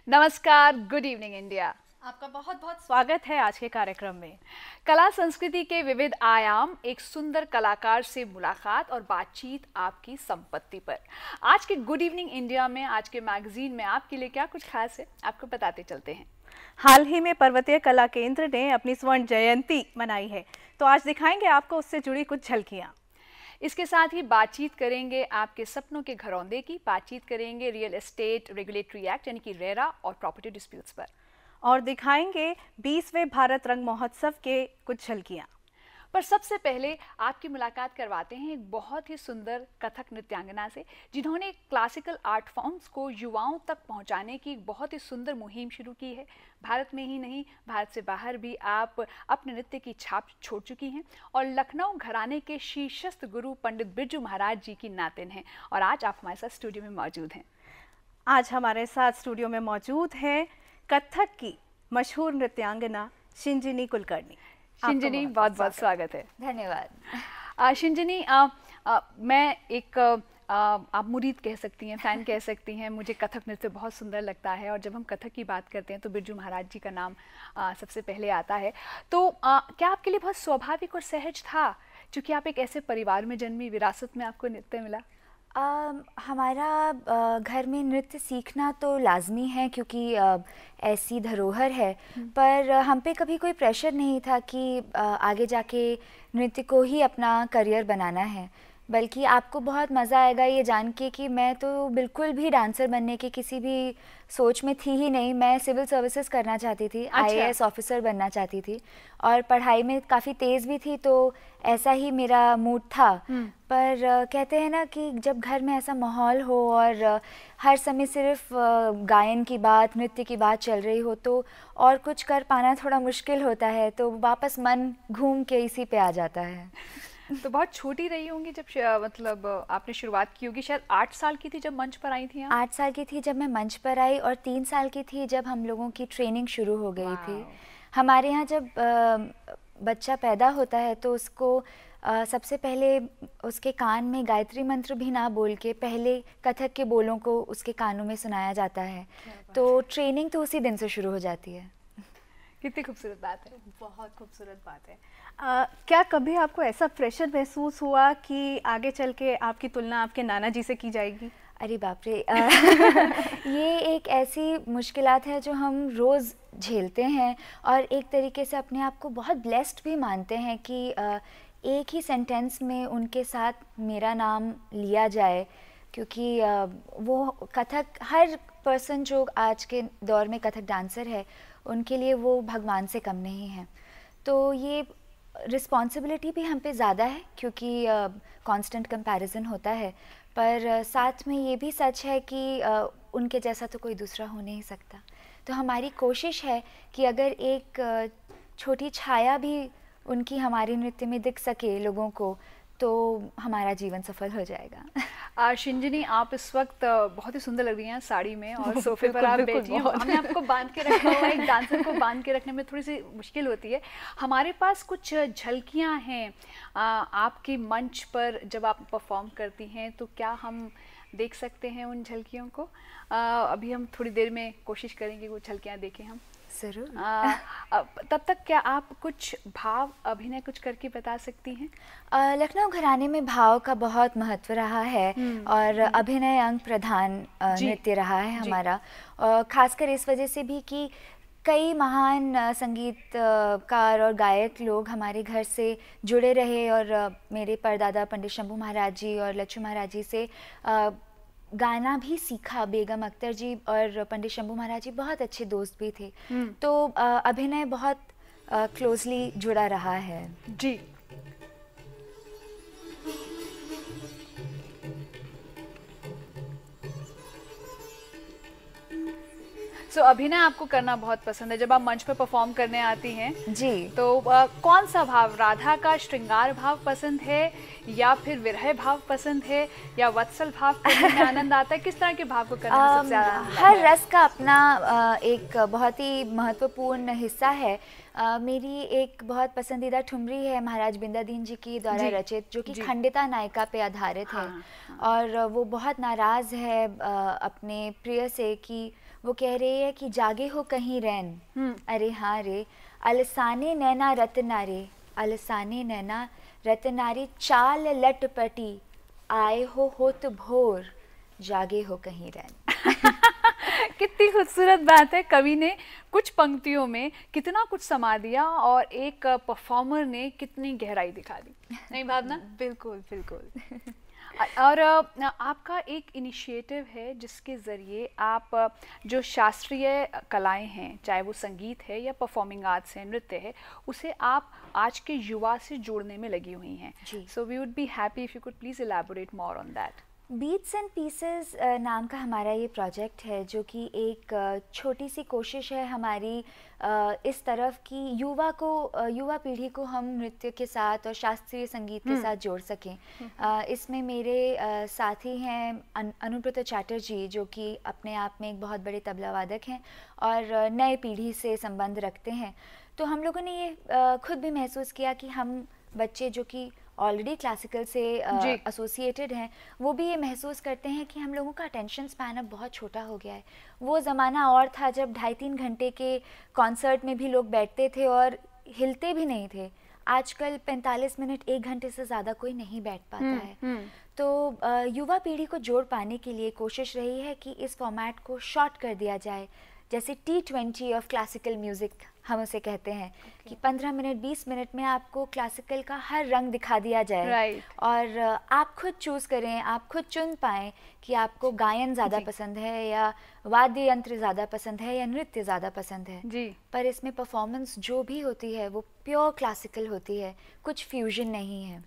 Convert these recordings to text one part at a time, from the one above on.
नमस्कार, good evening India. आपका बहुत बहुत स्वागत है आज के कार्यक्रम में। कला संस्कृति के विविध आयाम, एक सुंदर कलाकार से मुलाकात और बातचीत आपकी संपत्ति पर। आज के गुड इवनिंग इंडिया में, आज के मैगजीन में आपके लिए क्या कुछ खास है, आपको बताते चलते हैं। हाल ही में पर्वतीय कला केंद्र ने अपनी स्वर्ण जयंती मनाई है, तो आज दिखाएंगे आपको उससे जुड़ी कुछ झलकियां। इसके साथ ही बातचीत करेंगे आपके सपनों के घरौंदे की, बातचीत करेंगे रियल एस्टेट रेगुलेटरी एक्ट यानी कि रेरा और प्रॉपर्टी डिस्प्यूट्स पर, और दिखाएंगे 20वें भारत रंग महोत्सव के कुछ झलकियां। पर सबसे पहले आपकी मुलाकात करवाते हैं एक बहुत ही सुंदर कथक नृत्यांगना से, जिन्होंने क्लासिकल आर्ट फॉर्म्स को युवाओं तक पहुंचाने की एक बहुत ही सुंदर मुहिम शुरू की है। भारत में ही नहीं, भारत से बाहर भी आप अपने नृत्य की छाप छोड़ चुकी हैं और लखनऊ घराने के शीर्षस्थ गुरु पंडित बिरजू महाराज जी की नातिन हैं, और आज आप हमारे साथ स्टूडियो में मौजूद हैं। आज हमारे साथ स्टूडियो में मौजूद हैं कथक की मशहूर नृत्यांगना शिंजिनी कुलकर्णी। शिंजिनी, बहुत बहुत स्वागत है। धन्यवाद। शिंजिनी, मैं एक आप मुरीद कह सकती हैं, फ़ैन कह सकती हैं। मुझे कथक नृत्य बहुत सुंदर लगता है और जब हम कथक की बात करते हैं तो बिरजू महाराज जी का नाम सबसे पहले आता है। तो क्या आपके लिए बहुत स्वाभाविक और सहज था, क्योंकि आप एक ऐसे परिवार में जन्मी, विरासत में आपको नृत्य मिला? हमारा घर में नृत्य सीखना तो लाजमी है, क्योंकि ऐसी धरोहर है। पर हम पे कभी कोई प्रेशर नहीं था कि आगे जाके नृत्य को ही अपना करियर बनाना है, बल्कि आपको बहुत मज़ा आएगा ये जान के कि मैं तो बिल्कुल भी डांसर बनने की किसी भी सोच में थी ही नहीं। मैं सिविल सर्विसेज करना चाहती थी। अच्छा। आईएएस ऑफिसर बनना चाहती थी और पढ़ाई में काफ़ी तेज़ भी थी, तो ऐसा ही मेरा मूड था। पर कहते हैं ना कि जब घर में ऐसा माहौल हो और हर समय सिर्फ गायन की बात, नृत्य की बात चल रही हो, तो और कुछ कर पाना थोड़ा मुश्किल होता है, तो वापस मन घूम के इसी पे आ जाता है। तो बहुत छोटी रही होंगी जब मतलब आपने शुरुआत की होगी, शायद 8 साल की थी जब मंच पर आई थी आप? 8 साल की थी जब मैं मंच पर आई और 3 साल की थी जब हम लोगों की ट्रेनिंग शुरू हो गई थी। हमारे यहाँ जब बच्चा पैदा होता है तो उसको सबसे पहले उसके कान में गायत्री मंत्र भी ना बोल के पहले कथक के बोलों को उसके कानों में सुनाया जाता है। तो ट्रेनिंग तो उसी दिन से शुरू हो जाती है। कितनी खूबसूरत बात है, बहुत खूबसूरत बात है। क्या कभी आपको ऐसा प्रेशर महसूस हुआ कि आगे चल के आपकी तुलना आपके नाना जी से की जाएगी? अरे बाप रे। ये एक ऐसी मुश्किलात है जो हम रोज़ झेलते हैं और एक तरीके से अपने आप को बहुत ब्लेस्ड भी मानते हैं कि एक ही सेंटेंस में उनके साथ मेरा नाम लिया जाए, क्योंकि वो कथक, हर पर्सन जो आज के दौर में कथक डांसर है उनके लिए वो भगवान से कम नहीं है। तो ये रिस्पॉन्सिबिलिटी भी हम पे ज़्यादा है, क्योंकि कांस्टेंट कंपैरिजन होता है, पर साथ में ये भी सच है कि उनके जैसा तो कोई दूसरा हो नहीं सकता। तो हमारी कोशिश है कि अगर एक छोटी छाया भी उनकी हमारे नृत्य में दिख सके लोगों को, तो हमारा जीवन सफल हो जाएगा। शिंजिनी, आप इस वक्त बहुत ही सुंदर लग रही हैं साड़ी में और सोफे पर आप बैठी हैं। हमने आपको बांध के रखा हुआ है। एक डांसर को बांध के रखने में थोड़ी सी मुश्किल होती है। हमारे पास कुछ झलकियां हैं आपकी मंच पर जब आप परफॉर्म करती हैं, तो क्या हम देख सकते हैं उन झलकियों को? अभी हम थोड़ी देर में कोशिश करेंगे वो झलकियाँ देखें हम। ज़रूर। तब तक क्या आप कुछ भाव अभिनय कुछ करके बता सकती हैं? लखनऊ घराने में भाव का बहुत महत्व रहा है और अभिनय अंग प्रधान नृत्य रहा है हमारा। खासकर इस वजह से भी कि कई महान संगीतकार और गायक लोग हमारे घर से जुड़े रहे और मेरे परदादा पंडित शंभू महाराज जी और लच्छू महाराज जी से गाना भी सीखा। बेगम अख्तर जी और पंडित शंभू महाराज जी बहुत अच्छे दोस्त भी थे। तो अभिनय बहुत क्लोजली जुड़ा रहा है जी। अभिनय आपको करना बहुत पसंद है। जब आप मंच पर परफॉर्म करने आती हैं जी, तो कौन सा भाव, राधा का श्रृंगार भाव पसंद है या फिर विरह भाव पसंद है या वत्सल भाव करने में आनंद आता है? किस तरह के भाव को करने में सबसे ज्यादा आनंद आता है? हर रस का अपना एक बहुत ही महत्वपूर्ण हिस्सा है। मेरी एक बहुत पसंदीदा ठुमरी है महाराज बिंदादीन जी की द्वारा रचित, जो कि खंडिता नायिका पे आधारित है। और वो बहुत नाराज़ है अपने प्रिय से कि वो कह रही है कि जागे हो कहीं रैन, अरे हाँ रे, अलसाने नैना रत्नारे, अलसाने नैना रत्नारे, चाल लटपटी, आए हो होत भोर, जागे हो कहीं रैन। कितनी खूबसूरत बात है, कवि ने कुछ पंक्तियों में कितना कुछ समा दिया और एक परफॉर्मर ने कितनी गहराई दिखा दी, नहीं भावना? बिल्कुल बिल्कुल। और आपका एक इनिशिएटिव है जिसके ज़रिए आप जो शास्त्रीय कलाएं हैं, चाहे वो संगीत है या परफॉर्मिंग आर्ट्स है, नृत्य है, उसे आप आज के युवा से जोड़ने में लगी हुई हैं। So we would be happy if you could please elaborate more on that. Beats and pieces नाम का हमारा ये प्रोजेक्ट है, जो कि एक छोटी सी कोशिश है हमारी इस तरफ कि युवा पीढ़ी को हम नृत्य के साथ और शास्त्रीय संगीत के साथ जोड़ सकें। इसमें मेरे साथी हैं अनुब्रता चैटर्जी, जो कि अपने आप में एक बहुत बड़े तबला वादक हैं और नए पीढ़ी से संबंध रखते हैं। तो हम लोगों ने ये खुद भी महसूस किया कि हम बच्चे जो कि ऑलरेडी क्लासिकल से एसोसिएटेड हैं, वो भी ये महसूस करते हैं कि हम लोगों का अटेंशन स्पैन अब बहुत छोटा हो गया है। वो ज़माना और था जब 2.5-3 घंटे के कॉन्सर्ट में भी लोग बैठते थे और हिलते भी नहीं थे। आजकल 45 मिनट 1 घंटे से ज़्यादा कोई नहीं बैठ पाता है। तो युवा पीढ़ी को जोड़ पाने के लिए कोशिश रही है कि इस फॉर्मेट को शॉर्ट कर दिया जाए, जैसे T20 ऑफ क्लासिकल म्यूज़िक हम उसे कहते हैं, कि 15 मिनट 20 मिनट में आपको क्लासिकल का हर रंग दिखा दिया जाए। और आप खुद चूज़ करें, आप खुद चुन पाएँ कि आपको गायन ज़्यादा पसंद है या वाद्य यंत्र ज़्यादा पसंद है या नृत्य ज़्यादा पसंद है जी। पर इसमें परफॉर्मेंस जो भी होती है वो प्योर क्लासिकल होती है, कुछ फ्यूजन नहीं है।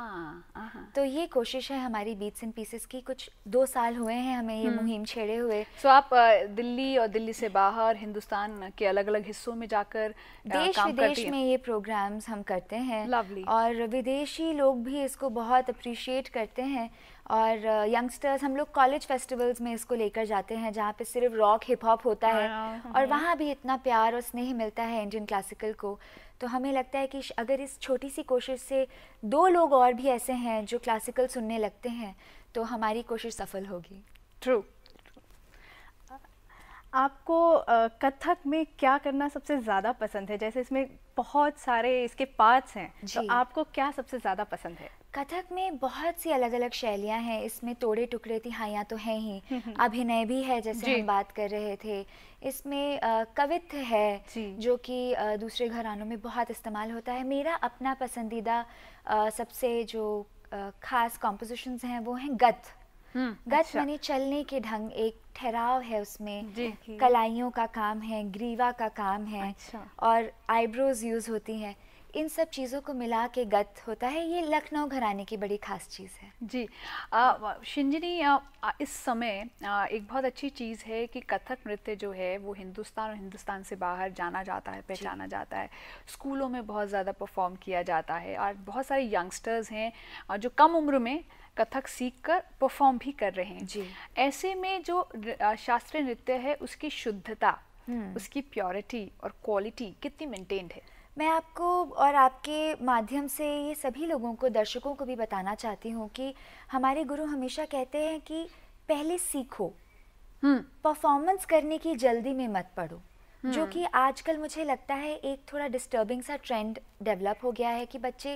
तो ये कोशिश है हमारी बीट्स एंड पीसेस की। कुछ 2 साल हुए हैं हमें ये मुहिम छेड़े हुए। सो आप दिल्ली और दिल्ली से बाहर हिंदुस्तान के अलग अलग हिस्सों में जाकर देश विदेश में ये प्रोग्राम्स हम करते हैं। लवली। और विदेशी लोग भी इसको बहुत अप्रिशिएट करते हैं। और यंगस्टर्स, हम लोग कॉलेज फेस्टिवल्स में इसको लेकर जाते हैं जहाँ पे सिर्फ रॉक हिप हॉप होता है और वहाँ भी इतना प्यार और स्नेह मिलता है इंडियन क्लासिकल को। तो हमें लगता है कि अगर इस छोटी सी कोशिश से 2 लोग और भी ऐसे हैं जो क्लासिकल सुनने लगते हैं तो हमारी कोशिश सफल होगी। ट्रू। आपको कथक में क्या करना सबसे ज़्यादा पसंद है? जैसे इसमें बहुत सारे इसके पार्ट्स हैं, तो आपको क्या सबसे ज़्यादा पसंद है? कथक में बहुत सी अलग अलग शैलियाँ हैं। इसमें तोड़े टुकड़े तिहाइयाँ तो हैं ही, अभिनय भी है जैसे हम बात कर रहे थे। इसमें कवित्व है जो कि दूसरे घरानों में बहुत इस्तेमाल होता है। मेरा अपना पसंदीदा सबसे जो खास कॉम्पोजिशंस हैं वो हैं गत। गत माने चलने के ढंग, एक ठहराव है उसमें, कलाइयों का काम है, ग्रीवा का काम है और आईब्रोज यूज होती हैं। इन सब चीज़ों को मिला के गत होता है। ये लखनऊ घराने की बड़ी खास चीज़ है जी। शिंजनी, इस समय एक बहुत अच्छी चीज़ है कि कथक नृत्य जो है वो हिंदुस्तान और हिंदुस्तान से बाहर जाना जाता है, पहचाना जाता है। स्कूलों में बहुत ज़्यादा परफॉर्म किया जाता है और बहुत सारे यंगस्टर्स हैं जो कम उम्र में कथक सीखकर परफॉर्म भी कर रहे हैं जी। ऐसे में जो शास्त्रीय नृत्य है उसकी शुद्धता, उसकी प्योरिटी और क्वालिटी कितनी मेंटेन्ड है? मैं आपको और आपके माध्यम से ये सभी लोगों को, दर्शकों को भी बताना चाहती हूँ कि हमारे गुरु हमेशा कहते हैं कि पहले सीखो, परफॉर्मेंस करने की जल्दी में मत पड़ो। जो कि आजकल मुझे लगता है एक थोड़ा डिस्टर्बिंग सा ट्रेंड डेवलप हो गया है कि बच्चे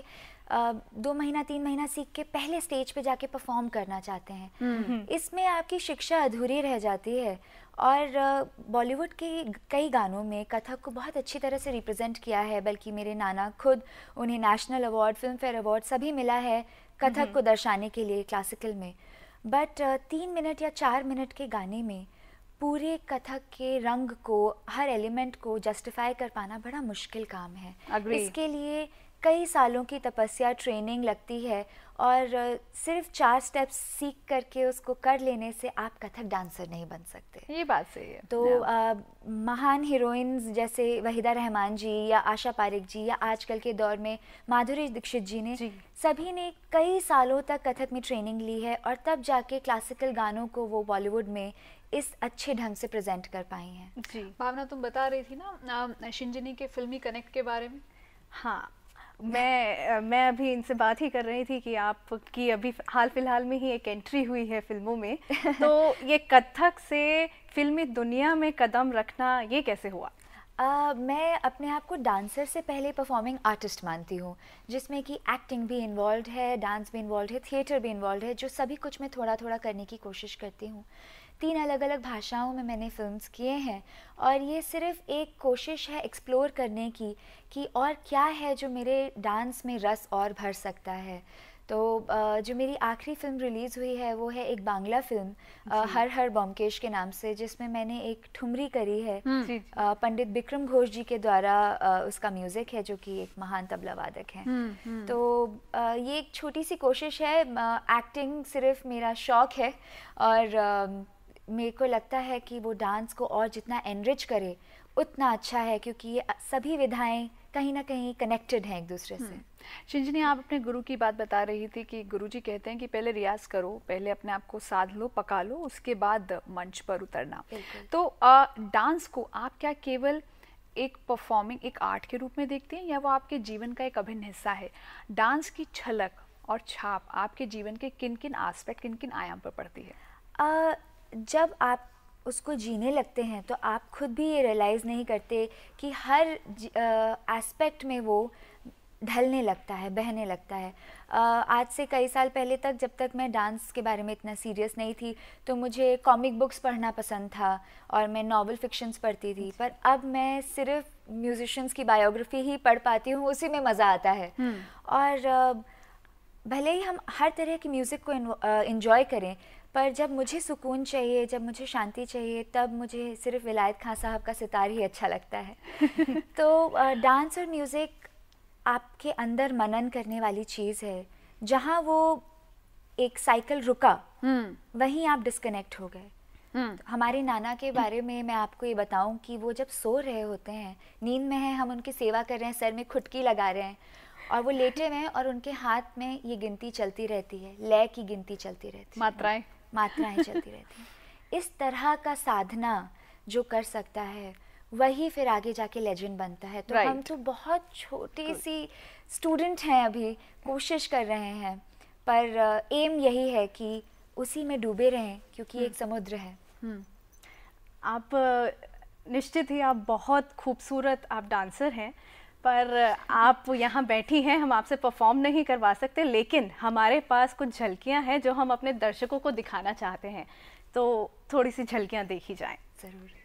2 महीना 3 महीना सीख के पहले स्टेज पे जाके परफॉर्म करना चाहते हैं। इसमें आपकी शिक्षा अधूरी रह जाती है। और बॉलीवुड के कई गानों में कथक को बहुत अच्छी तरह से रिप्रेजेंट किया है, बल्कि मेरे नाना खुद, उन्हें national award, Filmfare award सभी मिला है कथक को दर्शाने के लिए क्लासिकल में। बट 3 मिनट या 4 मिनट के गाने में पूरे कथक के रंग को, हर एलिमेंट को जस्टिफाई कर पाना बड़ा मुश्किल काम है। इसके लिए कई सालों की तपस्या, ट्रेनिंग लगती है और सिर्फ 4 स्टेप्स सीख करके उसको कर लेने से आप कथक डांसर नहीं बन सकते। ये बात सही है। तो महान हीरोइंस जैसे वहीदा रहमान जी या आशा पारेख जी या आजकल के दौर में माधुरी दीक्षित जी ने सभी ने कई सालों तक कथक में ट्रेनिंग ली है और तब जाके क्लासिकल गानों को वो बॉलीवुड में इस अच्छे ढंग से प्रेजेंट कर पाई हैं। जी भावना, तुम बता रही थी ना शिंजनी के फिल्मी कनेक्ट के बारे में। हाँ, मैं अभी इनसे बात ही कर रही थी कि आपकी अभी हाल फिलहाल में ही एक एंट्री हुई है फिल्मों में। तो ये कथक से फिल्मी दुनिया में कदम रखना ये कैसे हुआ? मैं अपने आप को डांसर से पहले परफॉर्मिंग आर्टिस्ट मानती हूँ, जिसमें कि एक्टिंग भी इन्वॉल्व है, डांस भी इन्वॉल्व है, थिएटर भी इन्वॉल्व है, जो सभी कुछ मैं थोड़ा थोड़ा करने की कोशिश करती हूँ। 3 अलग अलग भाषाओं में मैंने फिल्म्स किए हैं और ये सिर्फ एक कोशिश है एक्सप्लोर करने की कि और क्या है जो मेरे डांस में रस और भर सकता है। तो जो मेरी आखिरी फ़िल्म रिलीज़ हुई है वो है एक बांग्ला फ़िल्म हर हर ब्योमकेश के नाम से, जिसमें मैंने एक ठुमरी करी है पंडित बिक्रम घोष जी के द्वारा। उसका म्यूज़िक है जो कि एक महान तबला वादक हैं। तो ये एक छोटी सी कोशिश है। एक्टिंग सिर्फ मेरा शौक़ है और मेरे को लगता है कि वो डांस को और जितना एनरिच करे उतना अच्छा है, क्योंकि ये सभी विधाएं कहीं ना कहीं कनेक्टेड हैं एक दूसरे से। शिंजनी, आप अपने गुरु की बात बता रही थी कि गुरुजी कहते हैं कि पहले रियाज करो, पहले अपने आप को साध लो, पका लो, उसके बाद मंच पर उतरना। तो डांस को आप क्या केवल एक परफॉर्मिंग, एक आर्ट के रूप में देखते हैं, या वो आपके जीवन का एक अभिन्न हिस्सा है? डांस की झलक और छाप आपके जीवन के किन किन आस्पेक्ट, किन किन आयाम पर पड़ती है? जब आप उसको जीने लगते हैं तो आप खुद भी ये रियलाइज़ नहीं करते कि हर एस्पेक्ट में वो ढलने लगता है, बहने लगता है। आज से कई साल पहले तक, जब तक मैं डांस के बारे में इतना सीरियस नहीं थी, तो मुझे कॉमिक बुक्स पढ़ना पसंद था और मैं नॉवल फिक्शंस पढ़ती थी। पर अब मैं सिर्फ म्यूजिशियंस की बायोग्राफी ही पढ़ पाती हूँ, उसी में मज़ा आता है। और भले ही हम हर तरह की म्यूज़िक को इन्जॉय करें, पर जब मुझे सुकून चाहिए, जब मुझे शांति चाहिए, तब मुझे सिर्फ विलायत खान साहब का सितार ही अच्छा लगता है। तो डांस और म्यूज़िक आपके अंदर मनन करने वाली चीज़ है। जहाँ वो एक साइकिल रुका, वहीं आप डिस्कनेक्ट हो गए। हमारे नाना के बारे में मैं आपको ये बताऊं कि वो जब सो रहे होते हैं, नींद में हैं, हम उनकी सेवा कर रहे हैं, सर में खुटकी लगा रहे हैं और वो लेटे हुए हैं और उनके हाथ में ये गिनती चलती रहती है, लय की गिनती चलती रहती है, मात्राएं चलती रहती हैं। इस तरह का साधना जो कर सकता है वही फिर आगे जाके लेजेंड बनता है। तो हम तो बहुत छोटी सी स्टूडेंट हैं, अभी कोशिश कर रहे हैं, पर एम यही है कि उसी में डूबे रहें, क्योंकि एक समुद्र है। आप निश्चित ही आप बहुत खूबसूरत आप डांसर हैं, पर आप यहाँ बैठी हैं, हम आपसे परफॉर्म नहीं करवा सकते, लेकिन हमारे पास कुछ झलकियाँ हैं जो हम अपने दर्शकों को दिखाना चाहते हैं। तो थोड़ी सी झलकियाँ देखी जाएं। ज़रूर।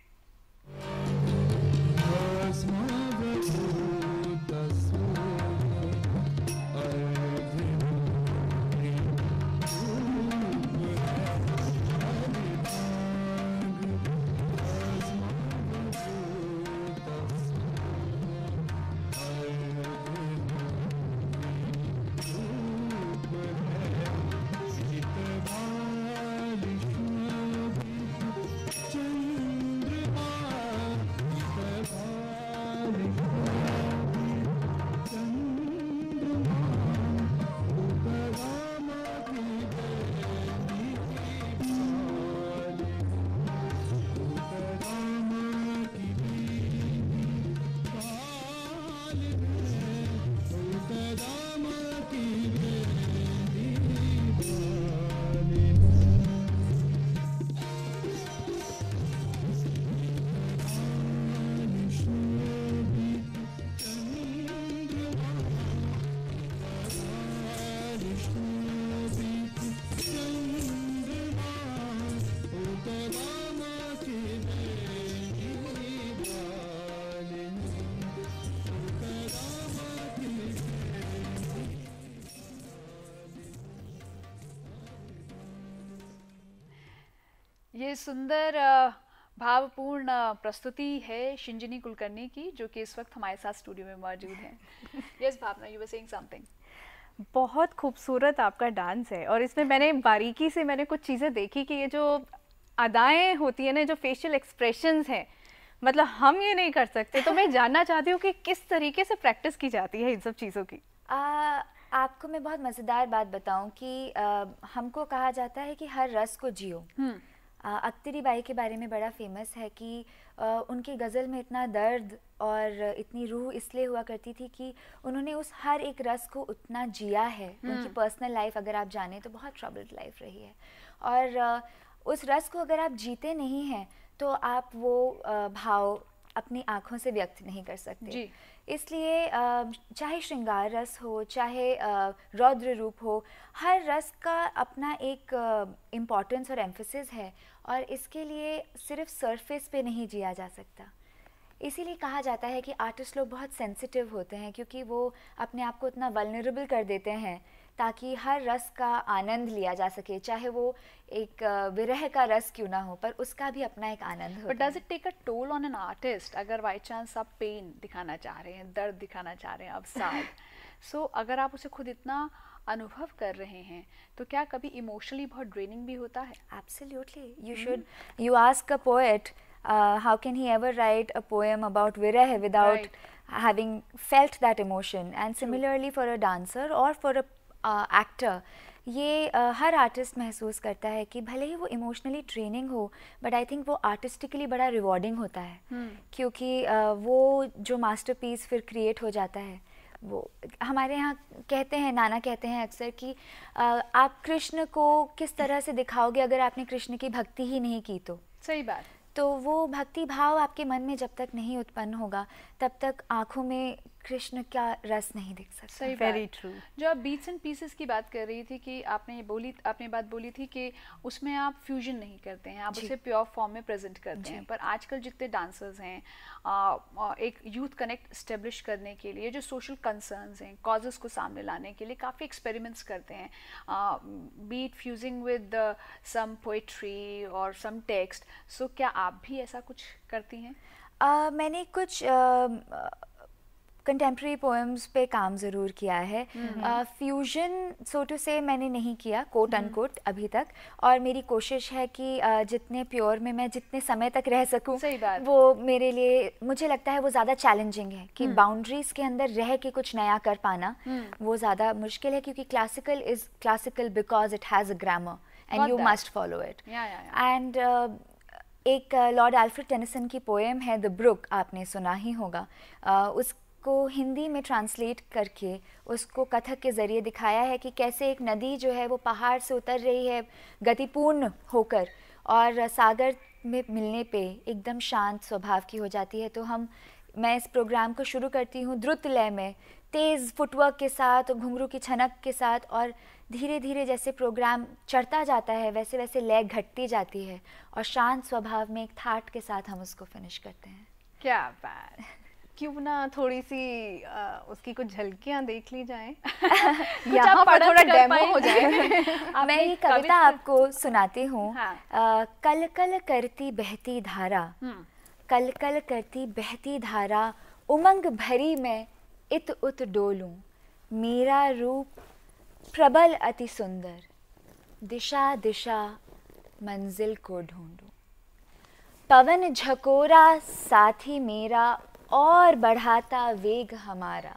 ये सुंदर भावपूर्ण प्रस्तुति है शिंजनी कुलकर्णी की, जो कि इस वक्त हमारे साथ स्टूडियो में मौजूद हैं। Yes Bhavna, you were saying something. बहुत खूबसूरत आपका डांस है और इसमें मैंने बारीकी से मैंने कुछ चीज़ें देखी कि ये जो अदाएं होती है ना, जो फेशियल एक्सप्रेशंस हैं, मतलब हम ये नहीं कर सकते। तो मैं जानना चाहती हूँ कि किस तरीके से प्रैक्टिस की जाती है इन सब चीज़ों की। आपको मैं बहुत मज़ेदार बात बताऊं कि हमको कहा जाता है कि हर रस को जियो। अख्तरी बाई के बारे में बड़ा फेमस है कि उनकी गज़ल में इतना दर्द और इतनी रूह इसलिए हुआ करती थी कि उन्होंने उस हर एक रस को उतना जिया है। उनकी पर्सनल लाइफ अगर आप जानें तो बहुत ट्रबल्ड लाइफ रही है और उस रस को अगर आप जीते नहीं हैं तो आप वो भाव अपनी आँखों से व्यक्त नहीं कर सकते जी। इसलिए चाहे श्रृंगार रस हो, चाहे रौद्र रूप हो, हर रस का अपना एक इम्पॉर्टेंस और एम्फेसिस है और इसके लिए सिर्फ सरफेस पे नहीं जिया जा सकता। इसीलिए कहा जाता है कि आर्टिस्ट लोग बहुत सेंसिटिव होते हैं क्योंकि वो अपने आप को इतना वल्नरेबल कर देते हैं ताकि हर रस का आनंद लिया जा सके, चाहे वो एक विरह का रस क्यों ना हो, पर उसका भी अपना एक आनंद होता है। But does it take a toll on an artist अगर बाई चांस आप पेन दिखाना चाह रहे हैं, दर्द दिखाना चाह रहे हैं, अब सैड सो अगर आप उसे खुद इतना अनुभव कर रहे हैं तो क्या कभी इमोशनली बहुत ड्रेनिंग भी होता है? Absolutely. You ask a poet, how can he ever write a poem about virah without having felt that emotion? And similarly for a dancer or for a actor, ये हर आर्टिस्ट महसूस करता है कि भले ही वो इमोशनली ट्रेनिंग हो but I think वो आर्टिस्टिकली बड़ा रिवॉर्डिंग होता है क्योंकि वो जो मास्टरपीस फिर क्रिएट हो जाता है वो हमारे यहाँ कहते हैं, नाना कहते हैं अक्सर कि आप कृष्ण को किस तरह से दिखाओगे अगर आपने कृष्ण की भक्ति ही नहीं की तो। सही बात। तो वो भक्ति भाव आपके मन में जब तक नहीं उत्पन्न होगा तब तक आँखों में कृष्ण का रस नहीं दिख सकता। सही वेरी ट्रू। जो आप बीट्स एंड पीसेस की बात कर रही थी कि आपने बात बोली थी कि उसमें आप फ्यूजन नहीं करते हैं, आप उसे प्योर फॉर्म में प्रेजेंट करते हैं, पर आजकल जितने डांसर्स हैं एक यूथ कनेक्ट इस्टेब्लिश करने के लिए, जो सोशल कंसर्न्स हैं, कॉजेस को सामने लाने के लिए काफ़ी एक्सपेरिमेंट्स करते हैं, beat fusing with some poetry और सम टेक्स्ट। सो क्या आप भी ऐसा कुछ करती हैं? मैंने कुछ कंटेम्प्रेरी पोएम्स पे काम ज़रूर किया है। फ्यूजन सो टू से मैंने नहीं किया, कोट अनकोट अभी तक, और मेरी कोशिश है कि जितने प्योर में मैं जितने समय तक रह सकूं वो मेरे लिए, मुझे लगता है वो ज़्यादा चैलेंजिंग है कि बाउंड्रीज़ के अंदर रह के कुछ नया कर पाना वो ज़्यादा मुश्किल है क्योंकि classical is classical because it has a grammar and you must follow it. And एक लॉर्ड एल्फ्रेड टेनिसन की पोएम है द ब्रुक, आपने सुना ही होगा, उसको हिंदी में ट्रांसलेट करके उसको कथक के ज़रिए दिखाया है कि कैसे एक नदी जो है वो पहाड़ से उतर रही है गतिपूर्ण होकर और सागर में मिलने पे एकदम शांत स्वभाव की हो जाती है। तो मैं इस प्रोग्राम को शुरू करती हूँ द्रुत लय में, तेज़ फुटवर्क के साथ, घुंघरू की छनक के साथ, और धीरे धीरे जैसे प्रोग्राम चढ़ता जाता है वैसे वैसे लय घटती जाती है और शांत स्वभाव में एक थाट के साथ हम उसको फिनिश करते हैं। क्या बात। क्यों ना थोड़ी सी उसकी कुछ झलकियां देख ली जाएं। यहाँ पर थोड़ा डेमो हो जाए। मैं ये कविता आपको सुनाती हूँ। कल कल करती बहती धारा, कल कल करती बहती धारा, उमंग भरी मैं इत उत डोलूं, मेरा रूप प्रबल अति सुंदर, दिशा दिशा मंजिल को ढूंढूं, पवन झकोरा साथी मेरा और बढ़ाता वेग हमारा,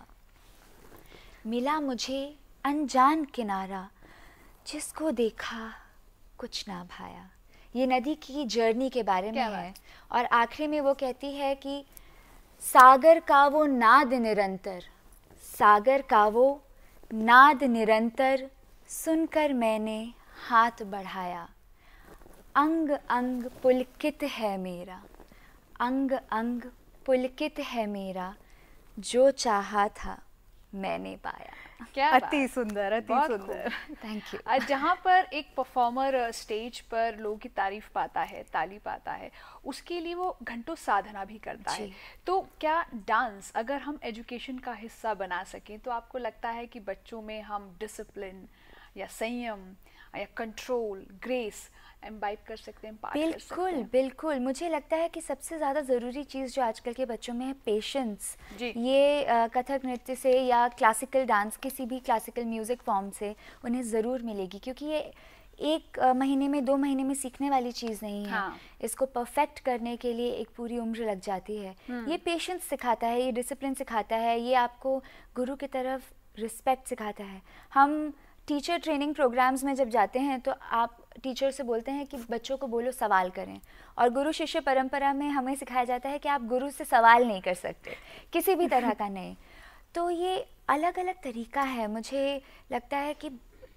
मिला मुझे अनजान किनारा, जिसको देखा कुछ ना भाया। ये नदी की जर्नी के बारे में है और आखिरी में वो कहती है कि सागर का वो नाद निरंतर, सागर का वो नाद निरंतर, सुनकर मैंने हाथ बढ़ाया, अंग अंग पुलकित है मेरा, अंग अंग पुलकित है मेरा, जो चाहा था मैंने पाया। क्या अति सुंदर, अति सुंदर। Thank you. जहाँ पर एक परफॉर्मर स्टेज पर लोगों की तारीफ पाता है, ताली पाता है, उसके लिए वो घंटों साधना भी करता है। तो क्या डांस अगर हम एजुकेशन का हिस्सा बना सकें तो आपको लगता है कि बच्चों में हम डिसिप्लिन या संयम या कंट्रोल, ग्रेस एम्बाइब कर सकते हैं, पार कर सकते हैं? बिल्कुल। मुझे लगता है कि सबसे ज़्यादा ज़रूरी चीज़ जो आजकल के बच्चों में है पेशेंस। ये कथक नृत्य से या क्लासिकल डांस, किसी भी क्लासिकल म्यूज़िक फॉर्म से उन्हें ज़रूर मिलेगी क्योंकि ये एक महीने में 2 महीने में सीखने वाली चीज़ नहीं है। इसको परफेक्ट करने के लिए एक पूरी उम्र लग जाती है। ये पेशेंस सिखाता है, ये डिसिप्लिन सिखाता है, ये आपको गुरु की तरफ रिस्पेक्ट सिखाता है। हम टीचर ट्रेनिंग प्रोग्राम्स में जब जाते हैं तो आप टीचर से बोलते हैं कि बच्चों को बोलो सवाल करें, और गुरु शिष्य परंपरा में हमें सिखाया जाता है कि आप गुरु से सवाल नहीं कर सकते, किसी भी तरह का नहीं। तो ये अलग अलग तरीका है। मुझे लगता है कि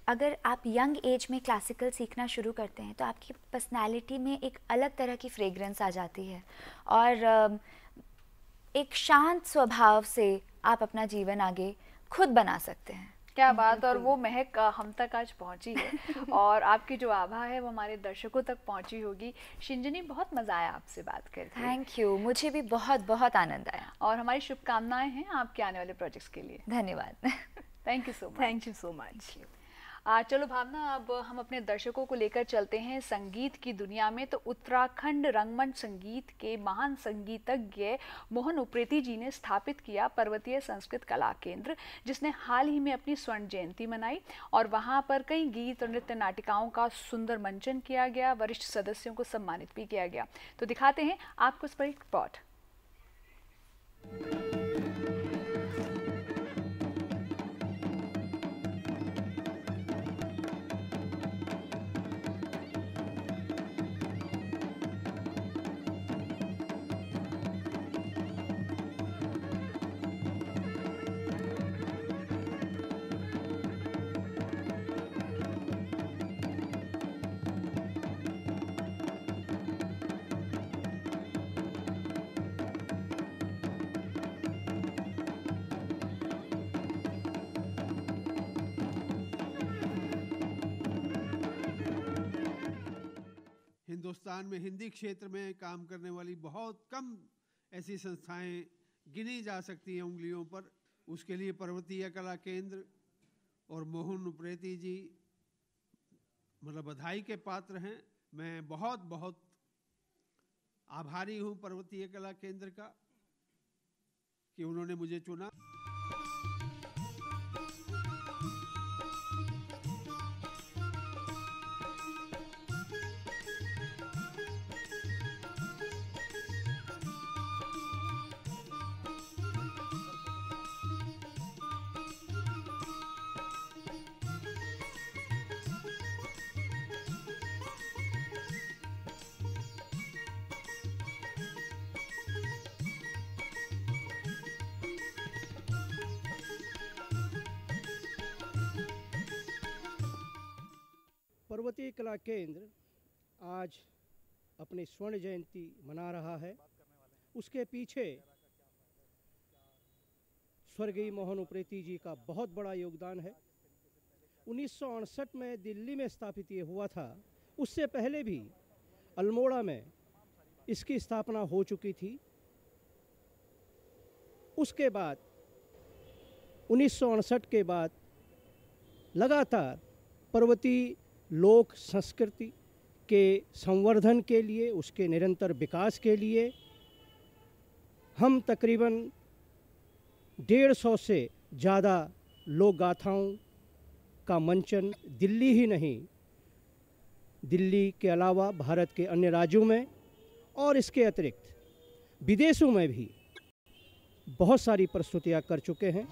अगर आप यंग एज में क्लासिकल सीखना शुरू करते हैं तो आपकी पर्सनालिटी में एक अलग तरह की फ्रेग्रेंस आ जाती है और एक शांत स्वभाव से आप अपना जीवन आगे खुद बना सकते हैं। क्या बात, और वो महक हम तक आज पहुंची है और आपकी जो आभा है वो हमारे दर्शकों तक पहुंची होगी। शिंजनी, बहुत मज़ा आया आपसे बात करके। थैंक यू, मुझे भी बहुत बहुत आनंद आया और हमारी शुभकामनाएं हैं आपके आने वाले प्रोजेक्ट्स के लिए। धन्यवाद। Thank you so much. Thank you so much. चलो भावना, अब हम अपने दर्शकों को लेकर चलते हैं संगीत की दुनिया में। तो उत्तराखंड रंगमंच संगीत के महान संगीतज्ञ मोहन उप्रेती जी ने स्थापित किया पर्वतीय संस्कृत कला केंद्र, जिसने हाल ही में अपनी स्वर्ण जयंती मनाई और वहां पर कई गीत और नृत्य नाटिकाओं का सुंदर मंचन किया गया, वरिष्ठ सदस्यों को सम्मानित भी किया गया। तो दिखाते हैं आपको इस पर एक रिपोर्ट। हिंदुस्तान में हिंदी क्षेत्र में काम करने वाली बहुत कम ऐसी संस्थाएं गिनी जा सकती हैं उंगलियों पर। उसके लिए पर्वतीय कला केंद्र और मोहन उप्रेती जी मतलब बधाई के पात्र हैं। मैं बहुत बहुत आभारी हूं पर्वतीय कला केंद्र का कि उन्होंने मुझे चुना। पर्वतीय कला केंद्र आज अपनी स्वर्ण जयंती मना रहा है। उसके पीछे स्वर्गीय मोहन उप्रेती जी का बहुत बड़ा योगदान है। 1968 में दिल्ली में स्थापित ये हुआ था। उससे पहले भी अल्मोड़ा में इसकी स्थापना हो चुकी थी। उसके बाद 1968 के बाद लगातार पर्वतीय लोक संस्कृति के संवर्धन के लिए, उसके निरंतर विकास के लिए हम तकरीबन 150 से ज़्यादा लोक गाथाओं का मंचन दिल्ली ही नहीं, दिल्ली के अलावा भारत के अन्य राज्यों में और इसके अतिरिक्त विदेशों में भी बहुत सारी प्रस्तुतियाँ कर चुके हैं।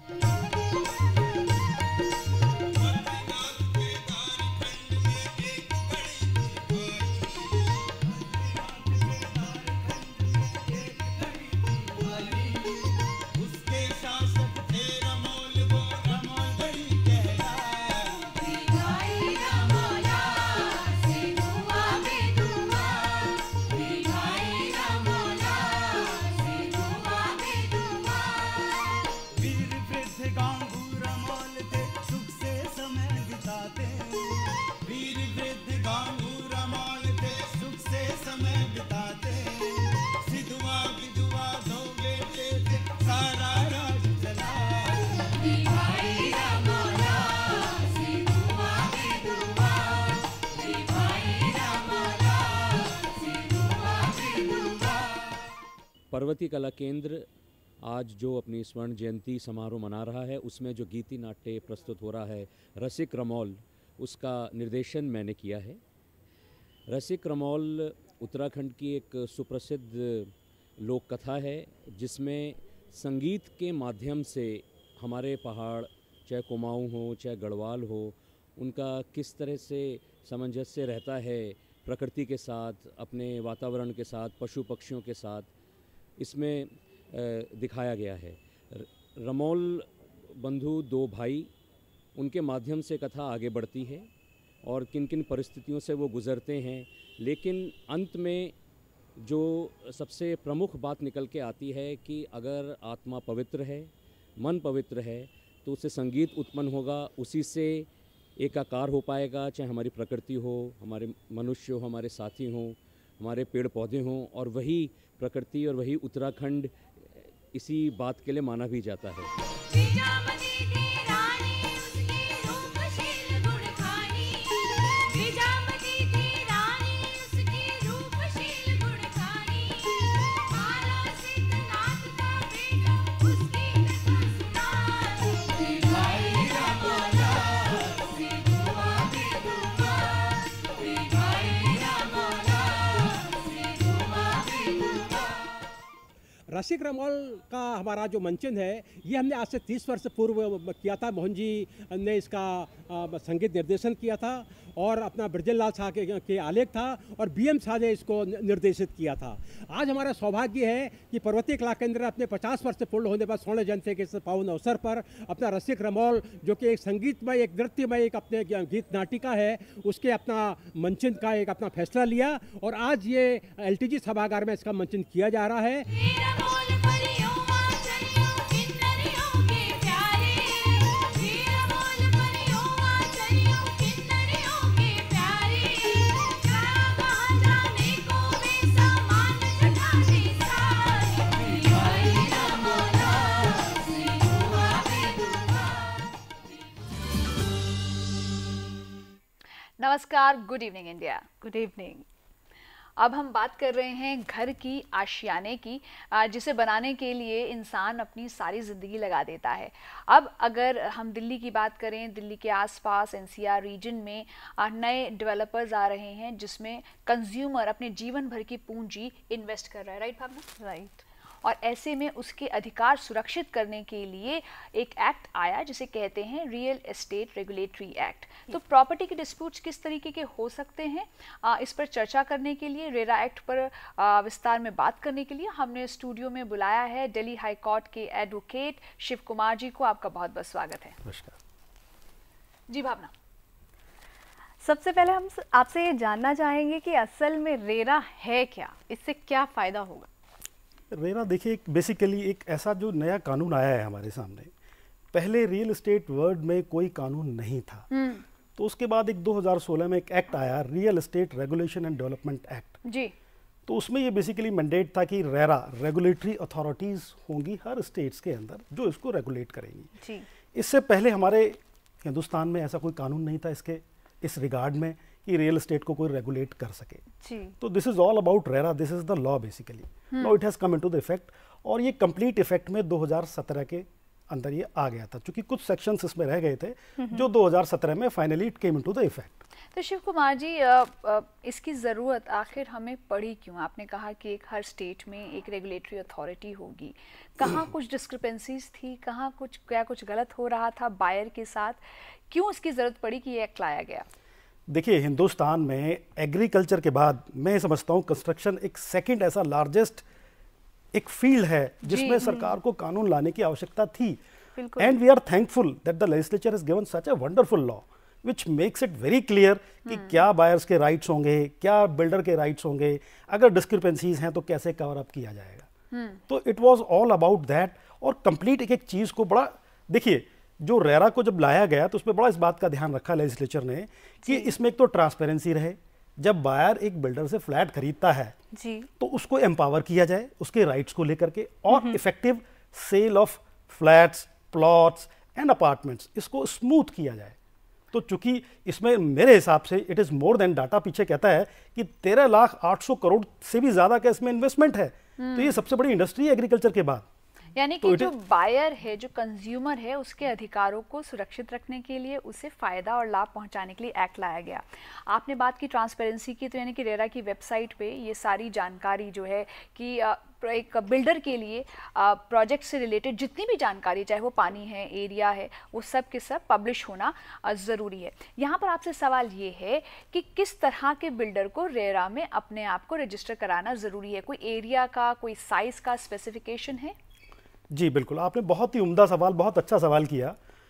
पर्वतीय कला केंद्र आज जो अपनी स्वर्ण जयंती समारोह मना रहा है, उसमें जो गीति नाट्य प्रस्तुत हो रहा है रसिक रमौल, उसका निर्देशन मैंने किया है। रसिक रमौल उत्तराखंड की एक सुप्रसिद्ध लोक कथा है जिसमें संगीत के माध्यम से हमारे पहाड़, चाहे कुमाऊं हो चाहे गढ़वाल हो, उनका किस तरह से सामंजस्य रहता है प्रकृति के साथ, अपने वातावरण के साथ, पशु पक्षियों के साथ, इसमें दिखाया गया है। रमौल बंधु दो भाई उनके माध्यम से कथा आगे बढ़ती है और किन किन परिस्थितियों से वो गुज़रते हैं, लेकिन अंत में जो सबसे प्रमुख बात निकल के आती है कि अगर आत्मा पवित्र है, मन पवित्र है, तो उससे संगीत उत्पन्न होगा, उसी से एकाकार हो पाएगा, चाहे हमारी प्रकृति हो, हमारे मनुष्य हो, हमारे साथी हों, हमारे पेड़ पौधे हों, और वही प्रकृति और वही उत्तराखंड इसी बात के लिए माना भी जाता है। रसिक रमोल का हमारा जो मंचन है, ये हमने आज से 30 वर्ष पूर्व किया था। मोहन जी ने इसका संगीत निर्देशन किया था और अपना ब्रजलाल शाह के आलेख था और BM शाह ने इसको निर्देशित किया था। आज हमारा सौभाग्य है कि पर्वतीय कला केंद्र अपने 50 वर्ष पूर्ण होने पर स्वर्ण जयंती के पावन अवसर पर अपना रसिक रमोल, जो कि एक संगीतमय, एक नृत्यमय, एक अपने गीत नाटिका है, उसके अपना मंचन का एक अपना फैसला लिया और आज ये LTG सभागार में इसका मंचन किया जा रहा है। नमस्कार, good evening India. Good evening. अब हम बात कर रहे हैं घर की आशियाने की, जिसे बनाने के लिए इंसान अपनी सारी ज़िंदगी लगा देता है। अब अगर हम दिल्ली की बात करें, दिल्ली के आसपास NCR रीजन में नए डेवलपर्स आ रहे हैं जिसमें कंज्यूमर अपने जीवन भर की पूंजी इन्वेस्ट कर रहा है, राइट भावना? राइट। और ऐसे में उसके अधिकार सुरक्षित करने के लिए एक एक्ट आया जिसे कहते हैं रियल एस्टेट रेगुलेटरी एक्ट। तो प्रॉपर्टी के डिस्प्यूट्स किस तरीके के हो सकते हैं, इस पर चर्चा करने के लिए, रेरा एक्ट पर विस्तार में बात करने के लिए हमने स्टूडियो में बुलाया है दिल्ली हाई कोर्ट के एडवोकेट शिव कुमार जी को। आपका बहुत बहुत स्वागत है। नमस्कार जी भावना, सबसे पहले हम आपसे ये जानना चाहेंगे कि असल में रेरा है क्या, इससे क्या फ़ायदा होगा? रेरा देखिए, बेसिकली एक ऐसा जो नया कानून आया है हमारे सामने। पहले रियल एस्टेट वर्ल्ड में कोई कानून नहीं था, तो उसके बाद एक 2016 में एक एक्ट आया, real estate regulation and development act ji. तो उसमें ये बेसिकली मैंडेट था कि रेरा रेगुलेटरी अथॉरिटीज़ होंगी हर स्टेट्स के अंदर जो इसको रेगुलेट करेंगी जी। इससे पहले हमारे हिंदुस्तान में ऐसा कोई कानून नहीं था इस रिगार्ड में कि रियल एस्टेट को कोई रेगुलेट कर सके जी। तो this is all about RERA, this is the law basically. Now it has come into the effect और ये कंप्लीट इफेक्ट में 2017 के अंदर ये आ गया था, क्योंकि कुछ सेक्शंस इसमें रह गए थे जो 2017 में finally it came into the effect. तो शिव कुमार जी, इसकी ज़रूरत आखिर हमें पड़ी क्यों? आपने कहा कि एक हर स्टेट में एक रेगुलेटरी अथॉरिटी होगी, कहाँ कुछ डिस्क्रिपेंसीज थी, कहाँ कुछ गलत हो रहा था बायर के साथ, क्यों इसकी ज़रूरत पड़ी कि ये एक्ट लाया गया? देखिए, हिंदुस्तान में एग्रीकल्चर के बाद मैं समझता हूँ कंस्ट्रक्शन एक सेकंड ऐसा लार्जेस्ट एक फील्ड है जिसमें सरकार को कानून लाने की आवश्यकता थी। And we are thankful that the legislature has given such a wonderful law which makes it very clear कि क्या बायर्स के राइट्स होंगे, क्या बिल्डर के राइट्स होंगे, अगर डिस्क्रिपेंसीज हैं तो कैसे कवर अप किया जाएगा। तो it was all about that. और कंप्लीट एक एक चीज को बड़ा, देखिए जो रेरा को जब लाया गया तो उसमें बड़ा इस बात का ध्यान रखा लेजिस्लेचर ने कि इसमें एक तो ट्रांसपेरेंसी रहे, जब बायर एक बिल्डर से फ्लैट खरीदता है जी तो उसको एम्पावर किया जाए उसके राइट्स को लेकर के, और effective sale of flats, plots and apartments इसको स्मूथ किया जाए। तो चूंकि इसमें मेरे हिसाब से it is more than, data पीछे कहता है कि 13,800 करोड़ से भी ज्यादा का इसमें इन्वेस्टमेंट है। तो ये सबसे बड़ी इंडस्ट्री है एग्रीकल्चर के बाद। यानी कि जो बायर है, जो कंज्यूमर है, उसके अधिकारों को सुरक्षित रखने के लिए, उसे फ़ायदा और लाभ पहुंचाने के लिए एक्ट लाया गया। आपने बात की ट्रांसपेरेंसी की, तो यानी कि रेरा की वेबसाइट पे ये सारी जानकारी जो है कि एक बिल्डर के लिए प्रोजेक्ट से रिलेटेड जितनी भी जानकारी, चाहे वो पानी है, एरिया है, वो सब के सब पब्लिश होना ज़रूरी है। यहाँ पर आपसे सवाल ये है कि किस तरह के बिल्डर को रेरा में अपने आप को रजिस्टर कराना ज़रूरी है? कोई एरिया का, कोई साइज़ का स्पेसिफिकेशन है? जी बिल्कुल, आपने बहुत ही उम्दा सवाल, बहुत अच्छा सवाल किया।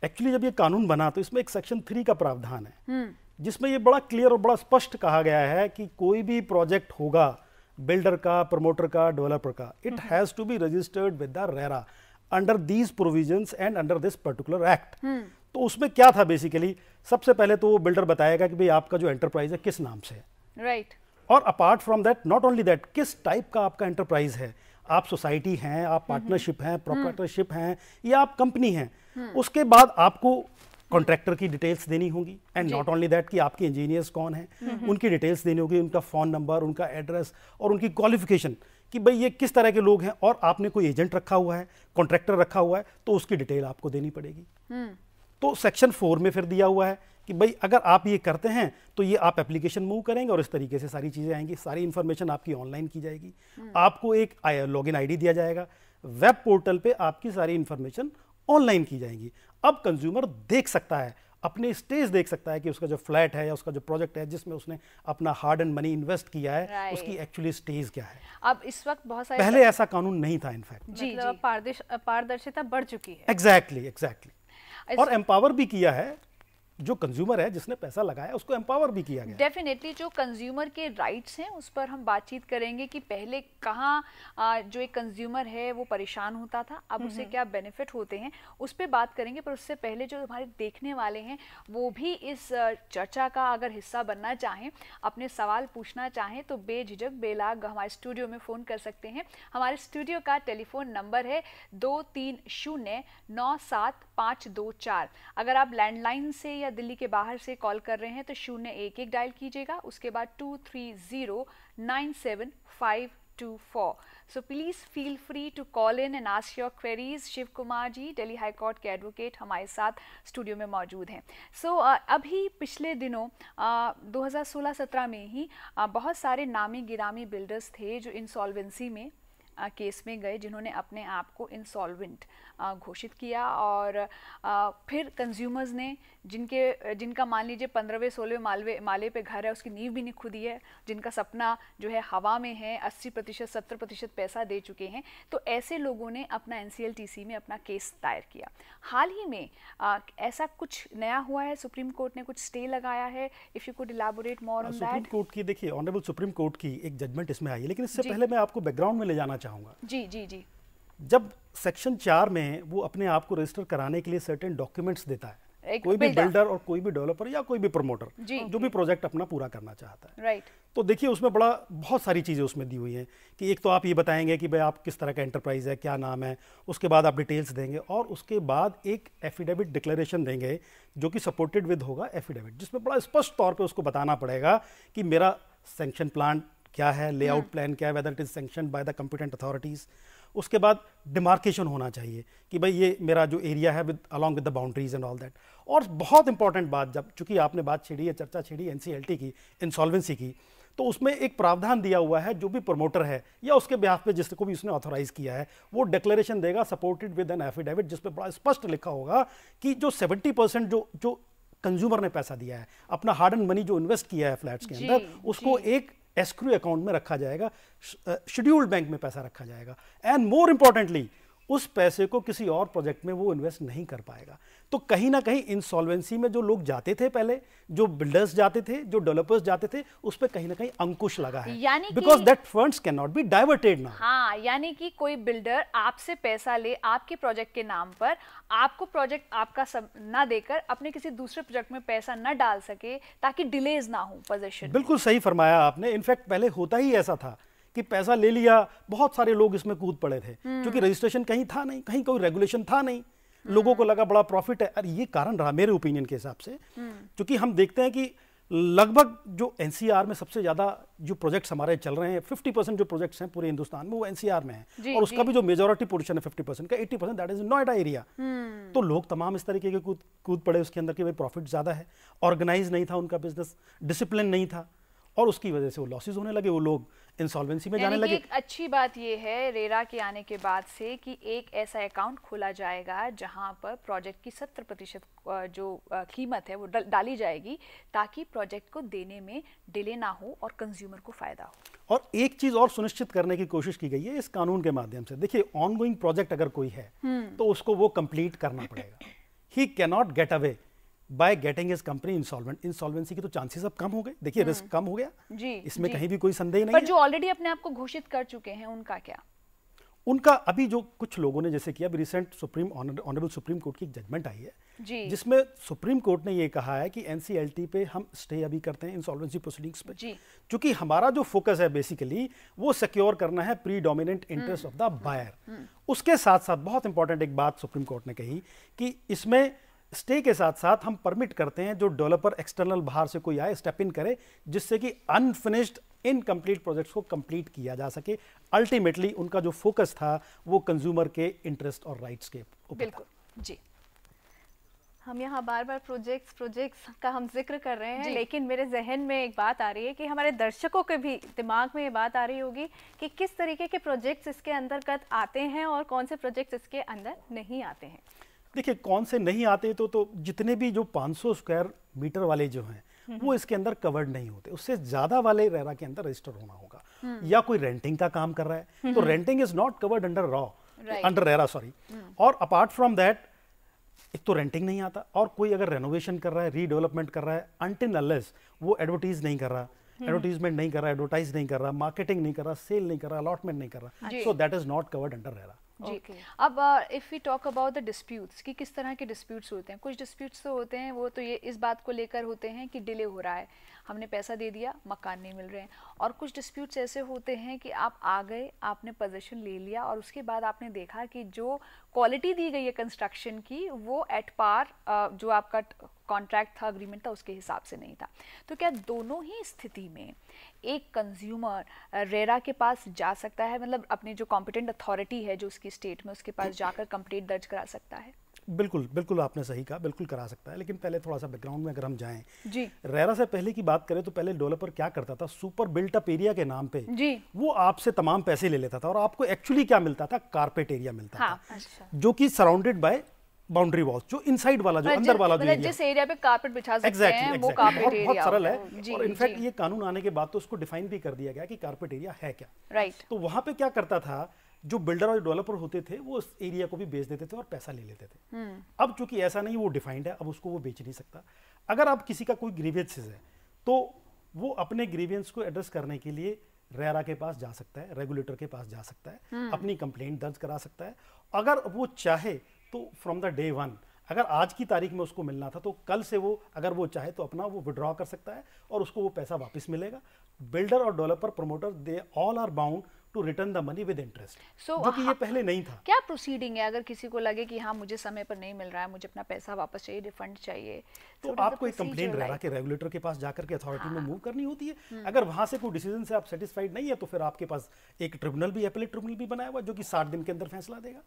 एक्चुअली जब ये कानून बना तो इसमें एक सेक्शन 3 का प्रावधान है जिसमें ये बड़ा क्लियर और बड़ा स्पष्ट कहा गया है कि कोई भी प्रोजेक्ट होगा बिल्डर का, प्रमोटर का, डेवलपर का, it has to be registered with the RERA under these provisions and under this particular act. तो उसमें क्या था बेसिकली, सबसे पहले तो वो बिल्डर बताएगा कि भाई आपका जो एंटरप्राइज है किस नाम से है, राइट। और apart from that, not only that, किस टाइप का आपका एंटरप्राइज है, आप सोसाइटी हैं, आप पार्टनरशिप हैं, प्रोप्राइटरशिप हैं, या आप कंपनी हैं। उसके बाद आपको कॉन्ट्रैक्टर की डिटेल्स देनी होगी, एंड नॉट ओनली दैट कि आपके इंजीनियर्स कौन हैं, उनकी डिटेल्स देनी होगी, उनका फ़ोन नंबर, उनका एड्रेस और उनकी क्वालिफिकेशन कि भाई ये किस तरह के लोग हैं, और आपने कोई एजेंट रखा हुआ है, कॉन्ट्रैक्टर रखा हुआ है, तो उसकी डिटेल आपको देनी पड़ेगी। तो सेक्शन 4 में फिर दिया हुआ है कि भाई अगर आप ये करते हैं तो ये आप एप्लीकेशन मूव करेंगे और इस तरीके से सारी चीज़ें आएंगी, सारी इन्फॉर्मेशन आपकी ऑनलाइन की जाएगी, आपको एक लॉगिन आईडी दिया जाएगा, वेब पोर्टल पे आपकी सारी इन्फॉर्मेशन ऑनलाइन की जाएगी। अब कंज्यूमर देख सकता है, अपने स्टेज देख सकता है कि उसका जो फ्लैट है या उसका जो प्रोजेक्ट है जिसमें उसने अपना हार्ड एंड मनी इन्वेस्ट किया है, उसकी एक्चुअली स्टेज क्या है। अब इस वक्त बहुत सारे, पहले ऐसा कानून नहीं था इनफैक्ट। मतलब पारदर्शिता बढ़ चुकी है। एग्जैक्टली। और एम्पावर भी किया है, जो कंज्यूमर है जिसने पैसा लगाया उसको एम्पावर भी किया गया। डेफिनेटली जो कंज्यूमर के राइट्स हैं उस पर हम बातचीत करेंगे कि पहले कहाँ जो एक कंज्यूमर है वो परेशान होता था, अब उसे क्या बेनिफिट होते हैं, उस पर बात करेंगे। पर उससे पहले जो हमारे देखने वाले हैं वो भी इस चर्चा का अगर हिस्सा बनना चाहें, अपने सवाल पूछना चाहें, तो बेझिझक बेलाग हमारे स्टूडियो में फ़ोन कर सकते हैं। हमारे स्टूडियो का टेलीफोन नंबर है 23097524। अगर आप लैंडलाइन से या दिल्ली के बाहर से कॉल कर रहे हैं तो 011 डायल कीजिएगा, उसके बाद 230975524। So please feel free to call in and ask your queries. Shiv Kumar ji, Delhi high court के एडवोकेट, हमारे साथ स्टूडियो में मौजूद हैं। सो अभी पिछले दिनों 2016-17 में ही बहुत सारे नामी गिरामी बिल्डर्स थे जो इंसॉल्वेंसी में केस में गए, जिन्होंने अपने आप को इंसॉल्वेंट घोषित किया, और फिर कंज्यूमर्स ने जिनका मान लीजिए 15वें 16वें माले पे घर है, उसकी नींव भी नहीं खुदी है, जिनका सपना जो है हवा में है, 80% 70% पैसा दे चुके हैं, तो ऐसे लोगों ने अपना NCLTC में अपना केस दायर किया। हाल ही में ऐसा कुछ नया हुआ है, सुप्रीम कोर्ट ने कुछ स्टे लगाया है, if you could elaborate more on that. Supreme court की, देखिए ऑनरेबल सुप्रीम कोर्ट की एक जजमेंट इसमें आई है, लेकिन इससे पहले मैं आपको बैकग्राउंड में ले जाना चाहूँगा। जी जी जी। जब सेक्शन 4 में वो अपने आप को रजिस्टर कराने के लिए सर्टेन डॉक्यूमेंट्स देता है, कोई भी बिल्डर और कोई भी डेवलपर या कोई भी प्रमोटर जो भी प्रोजेक्ट अपना पूरा करना चाहता है, राइट। तो देखिए उसमें बहुत सारी चीज़ें उसमें दी हुई हैं कि एक तो आप ये बताएंगे कि भाई आप किस तरह का एंटरप्राइज है, क्या नाम है, उसके बाद आप डिटेल्स देंगे, और उसके बाद एक एफिडेविट डिक्लेरेशन देंगे जो कि सपोर्टेड विद होगा एफिडेविट, जिसमें बड़ा स्पष्ट तौर पर उसको बताना पड़ेगा कि मेरा सैंक्शन प्लान क्या है, लेआउट प्लान क्या है, whether it is sanctioned by the competent authorities. उसके बाद डिमार्केशन होना चाहिए कि भाई ये मेरा जो एरिया है with along with the boundaries and all that. और बहुत इंपॉर्टेंट बात, जब चूंकि आपने बात छेड़ी है, चर्चा छेड़ी NCLT की, इंसॉल्वेंसी की, तो उसमें एक प्रावधान दिया हुआ है, जो भी प्रमोटर है या उसके बिहाफ पे जिसको भी उसने ऑथोराइज किया है, वो डिक्लेरेशन देगा सपोर्टेड विद एन एफिडेविट, जिसमें बड़ा स्पष्ट लिखा होगा कि जो 70% जो कंज्यूमर ने पैसा दिया है, अपना हार्ड एंड मनी जो इन्वेस्ट किया है फ्लैट्स के अंदर, उसको एक एस्क्रू अकाउंट में रखा जाएगा, शेड्यूल्ड बैंक में पैसा रखा जाएगा, एंड मोर इंपॉर्टेंटली उस पैसे को किसी और प्रोजेक्ट में वो इन्वेस्ट नहीं कर पाएगा। तो कहीं ना कहीं इंसॉल्वेंसी में जो लोग जाते थे पहले, जो बिल्डर्स जाते थे, जो डेवलपर्स जाते थे, उस पर कहीं ना कहीं अंकुश लगा है, because that funds can not be diverted now. हाँ, यानी कि कोई बिल्डर आपसे पैसा ले आपके प्रोजेक्ट के नाम पर, आपको प्रोजेक्ट आपका सब ना देकर अपने किसी दूसरे प्रोजेक्ट में पैसा ना डाल सके, ताकि डिलेज ना हो पोजीशन। बिल्कुल सही फरमाया आपने। इनफैक्ट पहले होता ही ऐसा था कि पैसा ले लिया, बहुत सारे लोग इसमें कूद पड़े थे, क्योंकि रजिस्ट्रेशन कहीं था नहीं, कहीं कोई रेगुलेशन था नहीं, लोगों को लगा बड़ा प्रॉफिट है। अरे ये कारण रहा मेरे ओपिनियन के हिसाब से, क्योंकि हम देखते हैं कि लगभग जो NCR में सबसे ज्यादा जो प्रोजेक्ट्स हमारे चल रहे हैं, 50% जो प्रोजेक्ट्स हैं पूरे हिंदुस्तान में वो NCR में है, और उसका भी जो मेजॉरिटी पोर्शन है 50% का, 80% दैट इज नोएडा एरिया। तो लोग तमाम इस तरीके के कूद पड़े उसके अंदर कि भाई प्रॉफिट ज्यादा है, ऑर्गेनाइज नहीं था उनका बिजनेस, डिसिप्लिन नहीं था, और उसकी वजह से वो लॉसेस होने लगे, वो लोग इंसॉल्वेंसी में जाने लगे। एक अच्छी बात ये है रेरा के आने के बाद से कि एक ऐसा अकाउंट खोला जाएगा जहां पर प्रोजेक्ट की 70% जो कीमत है वो डाली जाएगी, ताकि प्रोजेक्ट को देने में डिले ना हो और कंज्यूमर को फायदा हो। और एक चीज और सुनिश्चित करने की कोशिश की गई है इस कानून के माध्यम से। देखिए ऑनगोइंग प्रोजेक्ट अगर कोई है तो उसको वो कंप्लीट करना पड़ेगा, he cannot get away by getting his company insolvent. Insolvency के तो चांसेस अब कम हो गए, देखिए रिस्क कम हो गया जी, इसमें जी। कहीं भी कोई संदेह नहीं पर है। जो ऑलरेडी अपने आप को घोषित कर चुके हैं उनका क्या? उनका अभी जो कुछ लोगों ने जैसे किया, रिसेंट ऑनरेबल सुप्रीम कोर्ट की एक जजमेंट आई है जी, जिसमें सुप्रीम कोर्ट ने ये कहा है कि एनसीएलटी पे हम स्टे अभी करते हैं इंसॉल्वेंसी प्रोसीडिंग्स पे, जी। क्योंकि हमारा जो फोकस है बेसिकली वो सिक्योर करना है predominant interest of the buyer. उसके साथ साथ बहुत इंपॉर्टेंट एक बात सुप्रीम कोर्ट ने कही कि इसमें स्टे के साथ साथ हम परमिट करते हैं जो डेवलपर एक्सटर्नल बाहर से कोई आए स्टेप इन करे, जिससे कि अनफिनिश्ड इनकम्प्लीट प्रोजेक्ट्स को कंप्लीट किया जा सके। अल्टीमेटली उनका जो फोकस था वो कंज्यूमर के इंटरेस्ट और राइट्स के ऊपर। बिल्कुल जी। हम यहाँ बार बार प्रोजेक्ट्स का हम जिक्र कर रहे हैं, लेकिन मेरे जहन में एक बात आ रही है कि हमारे दर्शकों के भी दिमाग में ये बात आ रही होगी कि किस तरीके के प्रोजेक्ट्स इसके अंतर्गत आते हैं और कौन से प्रोजेक्ट्स इसके अंदर नहीं आते हैं। देखिए कौन से नहीं आते तो जितने भी जो 500 स्क्वायर मीटर वाले जो हैं वो इसके अंदर कवर्ड नहीं होते, उससे ज्यादा वाले रेरा के अंदर रजिस्टर होना होगा। या कोई रेंटिंग का काम कर रहा है तो renting is not covered under RERA sorry. और अपार्ट फ्रॉम दैट एक तो रेंटिंग नहीं आता, और कोई अगर रेनोवेशन कर रहा है, रीडेवलपमेंट कर रहा है, अनटिल अनलेस वो एडवर्टीज नहीं कर रहा, एडवर्टीजमेंट नहीं कर रहा, एडवर्टाइज नहीं कर रहा, मार्केटिंग नहीं कर रहा, सेल नहीं कर रहा, अलॉटमेंट नहीं कर रहा, so that is not covered under RERA. जी। अब if we talk about the disputes कि किस तरह के डिस्प्यूट्स होते हैं, कुछ डिस्प्यूट्स तो होते हैं वो तो ये इस बात को लेकर होते हैं कि डिले हो रहा है, हमने पैसा दे दिया मकान नहीं मिल रहे हैं, और कुछ डिस्प्यूट्स ऐसे होते हैं कि आप आ गए, आपने पोजीशन ले लिया और उसके बाद आपने देखा कि जो क्वालिटी दी गई है कंस्ट्रक्शन की वो एट पार जो आपका कॉन्ट्रैक्ट था, एग्रीमेंट था, उसके हिसाब से नहीं था। तो क्या दोनों ही स्थिति में एक कंज्यूमर रेरा के पास जा सकता है, मतलब अपनी जो कॉम्पिटेंट अथॉरिटी है जो उसकी स्टेट में, उसके पास जाकर कंप्लेंट दर्ज करा सकता है? बिल्कुल बिल्कुल आपने सही कहा, बिल्कुल करा सकता है। लेकिन पहले थोड़ा सा बैकग्राउंड में अगर हम जाएं जी, रेरा से पहले की बात करें तो पहले डेवलपर क्या करता था, सुपर बिल्ट अप एरिया के नाम पे जी, वो आपसे तमाम पैसे ले लेता था और आपको एक्चुअली क्या मिलता था, कारपेट एरिया मिलता हाँ, था, अच्छा। जो कि सराउंडेड बाय बाउंड्री वॉल्स, जो इनसाइड वाला, जो अंदर वाला जो एरिया, जिस एरिया पे कारपेट बिछा सकते एग्जैक्टली हैं वो कारपेट बहुत एरिया सरल है। जी, और इनफैक्ट जी, ये कानून आने के बाद तो उसको डिफाइन भी कर दिया गया कि कारपेट एरिया है क्या। राइट। तो वहां पे क्या करता था, जो बिल्डर और डेवलपर होते थे वो उस एरिया को भी बेच देते थे और पैसा ले लेते थे। अब चूंकि ऐसा नहीं, वो डिफाइंड है, अब उसको वो बेच नहीं सकता। अगर आप किसी का कोई ग्रीवियंसेस है तो वो अपने ग्रीवियंस को एड्रेस करने के लिए रेरा के पास जा सकता है, रेगुलेटर के पास जा सकता है, अपनी कंप्लेंट दर्ज करा सकता है। अगर वो चाहे तो फ्रॉम द डे वन, अगर आज की तारीख में उसको मिलना था तो कल से वो, अगर वो चाहे तो अपना वो विड्रॉ कर सकता है और उसको वो पैसा वापस मिलेगा। बिल्डर और developer, promoter, they all are bound to return the money with interest, जो कि ये पहले नहीं था। क्या प्रोसीडिंग है अगर किसी को लगे कि हाँ मुझे समय पर नहीं मिल रहा है, मुझे अपना पैसा वापस चाहिए, रिफंड चाहिए, तो आपको एक कंप्लेंट रेरा के रेगुलेटर के पास जाकर के अथॉरिटी में मूव करनी होती है। अगर वहां से कोई डिसीजन से आप सेटिस्फाइड नहीं है तो फिर आपके पास एक ट्रिब्यूनल भी, एपेलेट ट्रिब्यूनल भी बनाया हुआ जो कि 60 दिन के अंदर फैसला देगा।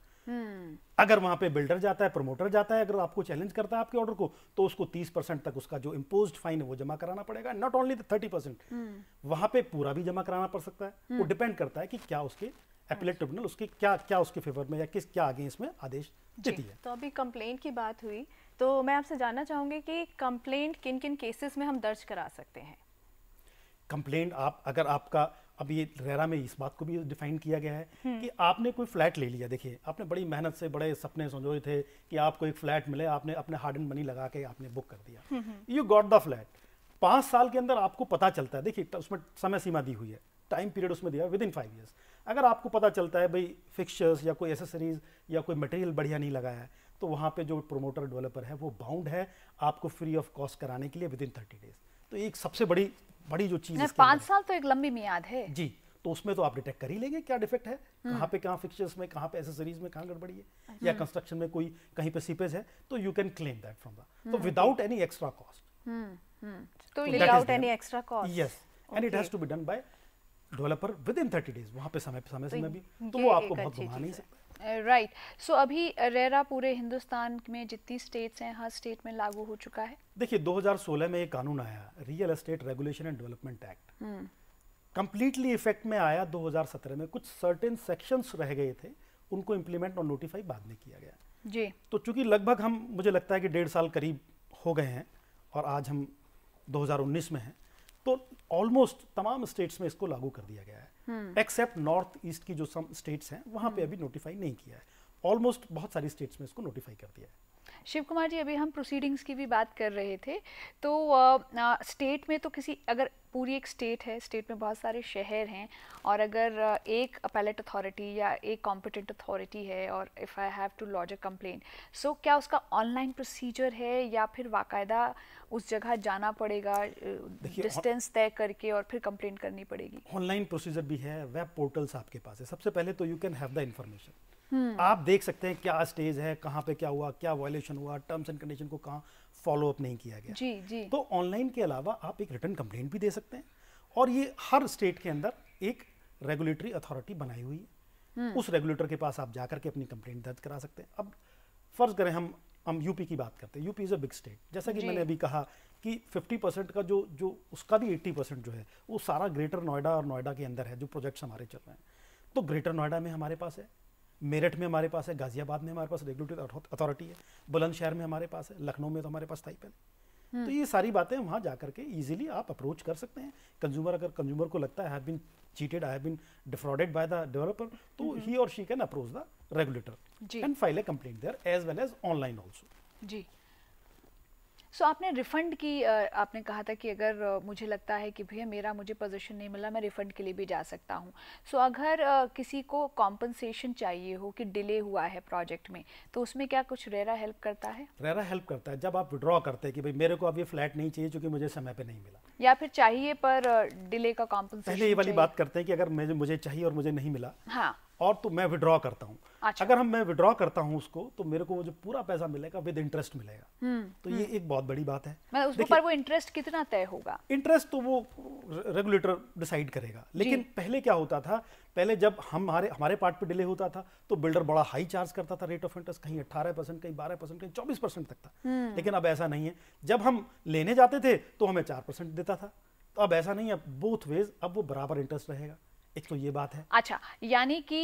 अगर वहां पे बिल्डर जाता है, प्रमोटर जाता है, अगर आपको चैलेंज करता है आपके ऑर्डर को, तो उसको 30% तक उसका जो इम्पोज्ड फाइन है वो जमा कराना पड़ेगा। नॉट ओनली 30%, वहां पे पूरा भी जमा कराना पड़ सकता है। वो डिपेंड करता है कि क्या उसके एपेलेट ट्रिब्यूनल उसके क्या उसके फेवर में या किस क्या अगेंस्ट में आदेश देती है। तो अभी कंप्लेंट की बात हुई, तो मैं आपसे जानना चाहूंगी कि कंप्लेंट किन किन केसेस में हम दर्ज करा सकते हैं? कंप्लेंट आप, अगर आपका, अब ये रेरा में इस बात को भी डिफाइन किया गया है कि आपने कोई फ्लैट ले लिया, देखिए आपने बड़ी मेहनत से बड़े सपने सोचे थे कि आपको एक फ्लैट मिले, आपने अपने हार्ड एंड मनी लगा के आपने बुक कर दिया, यू गॉट द फ्लैट। 5 साल के अंदर आपको पता चलता है, देखिए उसमें समय सीमा दी हुई है, टाइम पीरियड उसमें दिया विद इन 5 ईयर्स। अगर आपको पता चलता है भाई फिक्सचर्स या कोई एसेसरीज या कोई मटेरियल बढ़िया नहीं लगाया है, तो वहाँ पे जो प्रमोटर डेवलपर है वो बाउंड है आपको फ्री ऑफ कॉस्ट कराने के लिए विद इन 30 डेज। तो एक सबसे बड़ी जो चीज़, 5 साल तो एक लंबी मियाद है जी। तो उसमें तो आप डिटेक्ट कर ही लेंगे क्या डिफेक्ट है, कहाँ पे कहाँ फिक्सचर्स में, कहाँ पे एसेसरीज में कहाँ गड़बड़ी है, या कंस्ट्रक्शन में कोई कहीं पे सीपेज है, तो you can claim that from the, तो विदाउट एनी एक्स्ट्रा कॉस्ट, तो that without is any there. Extra cost. Yes, and it has to be done by developer within 30 days. वहाँ पे समय में भी, तो ये वो आपको एक बहुत अच्छी घुमा नहीं चीज़ है। सकता। राइट। सो अभी रेरा पूरे हिंदुस्तान में जितनी स्टेट्स हैं हर स्टेट में लागू हो चुका है। देखिए 2016 में एक कानून आया, real estate regulation and development act, completely effect में आया 2017 में। कुछ सर्टेन सेक्शंस रह गए थे, उनको इंप्लीमेंट और नोटिफाई बाद में किया गया जी। तो चूंकि लगभग हम, मुझे लगता है कि 1.5 साल करीब हो गए हैं और आज हम 2019 में हैं, तो ऑलमोस्ट तमाम स्टेट्स में इसको लागू कर दिया गया है, एक्सेप्ट नॉर्थ ईस्ट की जो सम स्टेट्स हैं वहाँ पे अभी नोटिफाई नहीं किया है। ऑलमोस्ट बहुत सारी स्टेट्स में इसको नोटिफाई कर दिया है। शिव कुमार जी, अभी हम प्रोसीडिंग्स की भी बात कर रहे थे, तो स्टेट में तो किसी, अगर पूरी एक स्टेट है, स्टेट में बहुत सारे शहर हैं, और अगर एक अपैलेट अथॉरिटी या एक कॉम्पिटेंट अथॉरिटी है और if I have to lodge a complaint, so क्या उसका ऑनलाइन प्रोसीजर है या फिर बाकायदा उस जगह जाना पड़ेगा, डिस्टेंस तय करके और फिर कंप्लेंट करनी पड़ेगी? ऑनलाइन प्रोसीजर भी है, वेब पोर्टल्स आपके पास है। सबसे पहले तो you can have the information, आप देख सकते हैं क्या स्टेज है, कहाँ पे क्या हुआ, क्या वायलेशन हुआ, टर्म्स एंड कंडीशन को कहाँ फॉलो अप नहीं किया गया। जी जी। तो ऑनलाइन के अलावा आप एक रिटर्न कंप्लेंट भी दे सकते हैं, और ये हर स्टेट के अंदर एक रेगुलेटरी अथॉरिटी बनाई हुई है, उस रेगुलेटर के पास आप जाकर के अपनी कंप्लेंट दर्ज करा सकते हैं। अब फर्ज करें हम यूपी की बात करते हैं, UP is a big state, जैसा कि मैंने अभी कहा कि 50% का जो उसका भी 80% जो है वो सारा ग्रेटर नोएडा और नोएडा के अंदर है, जो प्रोजेक्ट्स हमारे चल रहे हैं। तो ग्रेटर नोएडा में हमारे पास है, मेरठ में हमारे पास है, गाजियाबाद में हमारे पास रेगुलेटरी अथॉरिटी है, बुलंदशहर में हमारे पास है, लखनऊ में तो हमारे पास था ही पहले। तो ये सारी बातें वहाँ जाकर के इजीली आप अप्रोच कर सकते हैं। अगर कंज्यूमर को लगता है I have been cheated, I have been defrauded by the developer, तो ही और she can approach the regulator and file a complaint there as well as online also. जी। सो आपने रिफ़ंड की आपने कहा था कि अगर मुझे लगता है कि भैया मुझे पोजीशन नहीं मिला, मैं रिफ़ंड के लिए भी जा सकता हूँ। सो अगर किसी को कॉम्पनसेशन चाहिए हो कि डिले हुआ है प्रोजेक्ट में, तो उसमें क्या कुछ रेरा हेल्प करता है? रेरा हेल्प करता है जब आप विड्रॉ करते हैं कि भाई मेरे को अब ये फ्लैट नहीं चाहिए क्योंकि मुझे समय पे नहीं मिला, या फिर चाहिए पर डिले का कॉम्पनसेशन। पहले ये वाली बात करते हैं कि अगर मुझे चाहिए और मुझे नहीं मिला, हाँ, और तो मैं विड्रॉ करता हूँ। अच्छा। अगर मैं विड्रॉ करता हूँ उसको, तो मेरे को वो जो पूरा पैसा मिलेगा विद इंटरेस्ट मिलेगा। तो ये एक बहुत बड़ी बात है। मतलब उसके ऊपर वो इंटरेस्ट कितना तय होगा? इंटरेस्ट तो वो रेगुलेटर डिसाइड करेगा, लेकिन पहले क्या होता था, पहले जब हमारे पार्ट पे डिले होता था तो बिल्डर बड़ा हाई चार्ज करता था रेट ऑफ इंटरेस्ट, कहीं 18%, कहीं 12%, कहीं 24% तक था। लेकिन अब ऐसा नहीं है, जब हम लेने जाते थे तो हमें 4% देता था, तो अब ऐसा नहीं है, बोथ वेज अब वो बराबर इंटरेस्ट रहेगा। एक तो ये बात है। अच्छा, यानी कि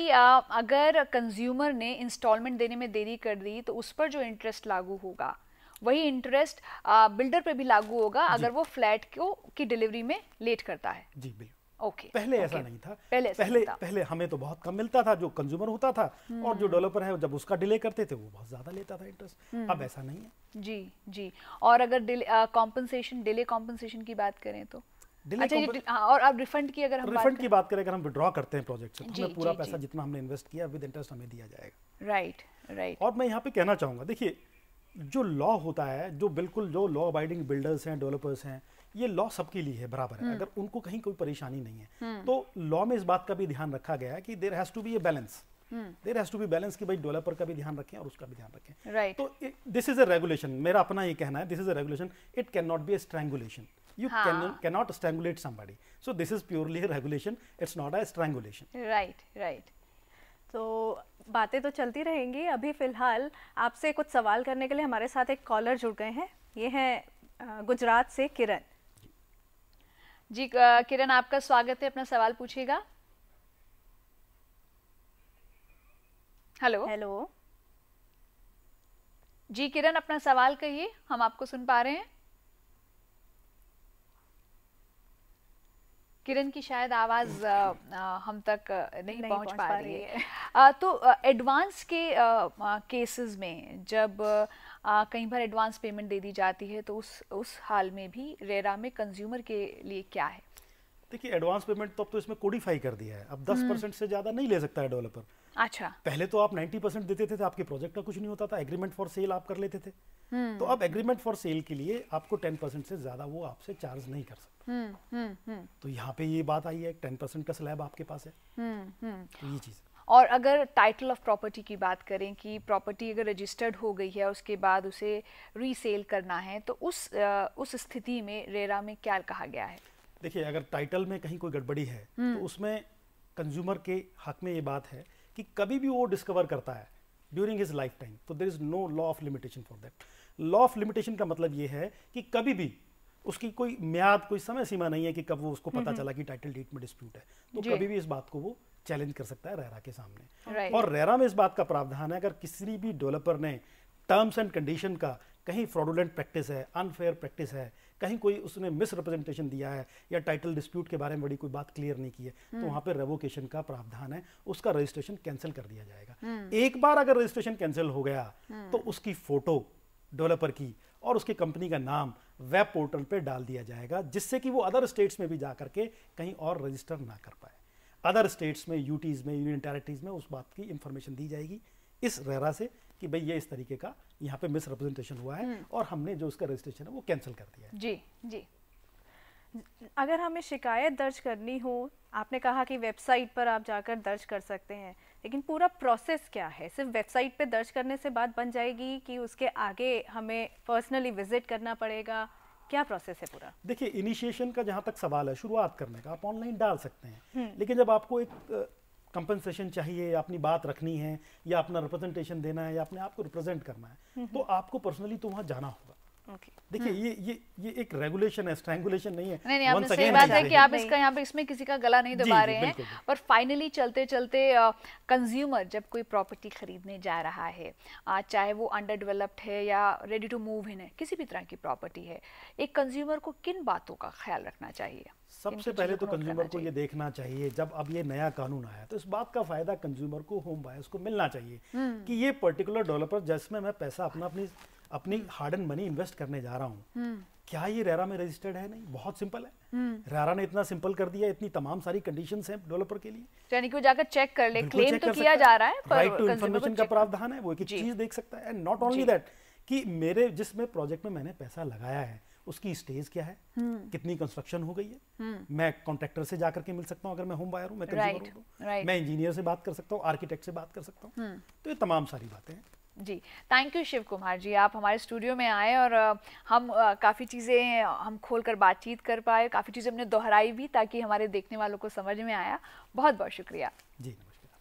अगर कंज्यूमर ने इंस्टॉलमेंट देने में देरी कर दी तो उस पर जो इंटरेस्ट लागू होगा वही इंटरेस्ट बिल्डर पे भी लागू होगा अगर वो फ्लैट की डिलीवरी में लेट करता है। जी बिल्कुल। ओके। पहले ऐसा नहीं था, पहले हमें तो बहुत कम मिलता था, जो कंज्यूमर होता था, और जो डेवलपर है जब उसका डिले करते थे वो बहुत ज्यादा लेता था इंटरेस्ट। अब ऐसा नहीं है। जी जी। और अगर डिले कॉम्पनसेशन की बात करें तो अच्छा, और अब रिफंड की अगर बात करें, अगर हम विड्रॉ करते हैं प्रोजेक्ट से, तो हमें पूरा पैसा जितना हमने इन्वेस्ट किया विद इंटरेस्ट हमें दिया जाएगा। राइट। और मैं यहाँ पे कहना चाहूँगा, देखिए जो लॉ होता है, जो लॉ अबाइडिंग बिल्डर्स हैं, डेवलपर्स हैं, ये लॉ सबके लिए है, बराबर है। अगर उनको कहीं कोई परेशानी नहीं है तो लॉ में इस बात का भी ध्यान रखा गया है कि there has to be a balance, there has to be balance, कि भाई डेवलपर का भी ध्यान रखें और उसका भी ध्यान रखें। राइट। तो दिस इज अ रेगुलेशन, मेरा अपना ये कहना है, this is a regulation, it can not be a strangulation. You cannot strangulate somebody. So this is purely a regulation. It's not a strangulation. Right. तो बातें तो चलती रहेंगी। अभी फिलहाल आपसे कुछ सवाल करने के लिए हमारे साथ एक कॉलर जुड़ गए हैं। ये हैं गुजरात से किरण जी। किरण, आपका स्वागत है, अपना सवाल पूछिएगा। हेलो जी किरण, अपना सवाल कहिए, हम आपको सुन पा रहे हैं। किरण की शायद आवाज हम तक नहीं पहुंच पा रही है। तो एडवांस के केसेस में जब कई बार एडवांस पेमेंट दे दी जाती है तो उस हाल में भी रेरा में कंज्यूमर के लिए क्या है? देखिए, एडवांस पेमेंट तो अब तो इसमें कोडिफाई कर दिया है, अब 10% से ज्यादा नहीं ले सकता है डेवलपर। अच्छा। पहले तो आप 90% देते थे तो आपके प्रोजेक्ट का कुछ नहीं होता था, एग्रीमेंट फॉर सेल आप कर लेते थे। तो अब एग्रीमेंट फॉर सेल के लिए आपको 10% से ज्यादा वो आपसे चार्ज नहीं कर सकते। तो यहाँ पे ये बात आई है, 10% का स्लैब आपके पास है। तो ये चीज। और अगर टाइटल ऑफ प्रॉपर्टी की बात करें कि प्रॉपर्टी अगर रजिस्टर्ड हो गई है उसके बाद उसे रीसेल करना है, तो उस स्थिति में रेरा में क्या कहा गया है? देखिए, अगर टाइटल में कहीं कोई गड़बड़ी है तो उसमें कंज्यूमर के हक में ये बात है कि कभी भी वो डिस्कवर करता है during his life time, so there is no law of limitation for that. Law of limitation का मतलब ये है कि कभी भी उसकी कोई म्याद, कोई समय सीमा नहीं है कि कब वो उसको पता चला कि टाइटल डीड में डिस्प्यूट है, तो कभी भी इस बात को वो चैलेंज कर सकता है रेरा के सामने। और रेरा में इस बात का प्रावधान है, अगर किसी भी डेवलपर ने टर्म्स एंड कंडीशन का कहीं फ्रॉडुलेंट प्रैक्टिस है, अनफेयर प्रैक्टिस है, कहीं कोई उसने मिस रिप्रेजेंटेशन दिया है या टाइटल डिस्प्यूट के बारे में बड़ी कोई बात क्लियर नहीं की है, तो वहां पे रेवोकेशन का प्रावधान है, उसका रजिस्ट्रेशन कैंसिल कर दिया जाएगा। एक बार अगर रजिस्ट्रेशन कैंसिल हो गया तो उसकी फोटो डेवलपर की और उसकी कंपनी का नाम वेब पोर्टल पे डाल दिया जाएगा, जिससे कि वो अदर स्टेट्स में भी जा करके कहीं और रजिस्टर ना कर पाए। अदर स्टेट्स में, यूटीज़ में, यूनियन टेरिटरीज में उस बात की इंफॉर्मेशन दी जाएगी इस रेरा से कि भाई ये इस तरीके का यहाँ पे मिस रिप्रेजेंटेशन हुआ है और हमने जो उसका रजिस्ट्रेशन है वो कैंसिल कर दिया है। जी जी। अगर हमें शिकायत दर्ज करनी हो, आपने कहा कि वेबसाइट पर आप जाकर दर्ज कर सकते हैं, लेकिन पूरा प्रोसेस क्या है? सिर्फ वेबसाइट पे दर्ज करने से बात बन जाएगी कि उसके आगे हमें पर्सनली विजिट करना पड़ेगा? क्या प्रोसेस है पूरा? देखिए, इनिशिएशन का जहाँ तक सवाल है, शुरुआत करने का आप ऑनलाइन डाल सकते हैं, लेकिन जब आपको एक कंपनसेशन चाहिए, अपनी बात रखनी है या अपना रिप्रेजेंटेशन देना है या अपने आप को रिप्रेजेंट करना है, तो आपको पर्सनली तो वहाँ जाना होगा। देखिए, ये एक रेगुलेशन है, स्ट्रैंगुलेशन नहीं है। नहीं, आपने सही बात है कि आप इसका यहाँ पे इसमें किसी का गला नहीं दबा रहे हैं। और फाइनली चलते चलते कंज्यूमर जब कोई प्रॉपर्टी खरीदने जा रहा है, चाहे वो अंडर डेवलप्ड है या रेडी टू मूव इन है, किसी भी तरह की प्रॉपर्टी है, एक कंज्यूमर को किन बातों का ख्याल रखना चाहिए? सबसे पहले तो कंज्यूमर को ये देखना चाहिए, जब अब ये नया कानून आया तो इस बात का फायदा कंज्यूमर को, होम बायर्स को मिलना चाहिए कि ये पर्टिकुलर डेवलपर जिसमें मैं पैसा अपनी हार्ड एंड मनी इन्वेस्ट करने जा रहा हूँ, क्या ये रेरा में रजिस्टर्ड है? नहीं, बहुत सिंपल है। रेरा ने इतना सिंपल कर दिया, इतनी तमाम सारी कंडीशंस हैं डेवलपर के लिए, यानी कि वो जाकर चेक कर ले, क्लेम तो किया जा रहा है पर राइट टू इन्फॉर्मेशन का प्रावधान है, वो एक चीज देख सकता है। एंड नॉट ओनली दैट कि मेरे जिसमें प्रोजेक्ट में मैंने पैसा लगाया है उसकी स्टेज क्या है, कितनी कंस्ट्रक्शन हो गई है, मैं कॉन्ट्रैक्टर से जाकर के मिल सकता हूँ अगर मैं होम बायर हूँ, मैं कंज्यूमर हूँ, मैं इंजीनियर से बात कर सकता हूँ, आर्किटेक्ट से बात कर सकता हूँ। तो ये तमाम सारी बातें हैं। जी, थैंक यू शिव कुमार जी, आप हमारे स्टूडियो में आए और हम काफ़ी चीज़ें हम खोल कर बातचीत कर पाए, काफ़ी चीज़ें हमने दोहराई भी ताकि हमारे देखने वालों को समझ में आया। बहुत बहुत शुक्रिया जी। नमस्कार।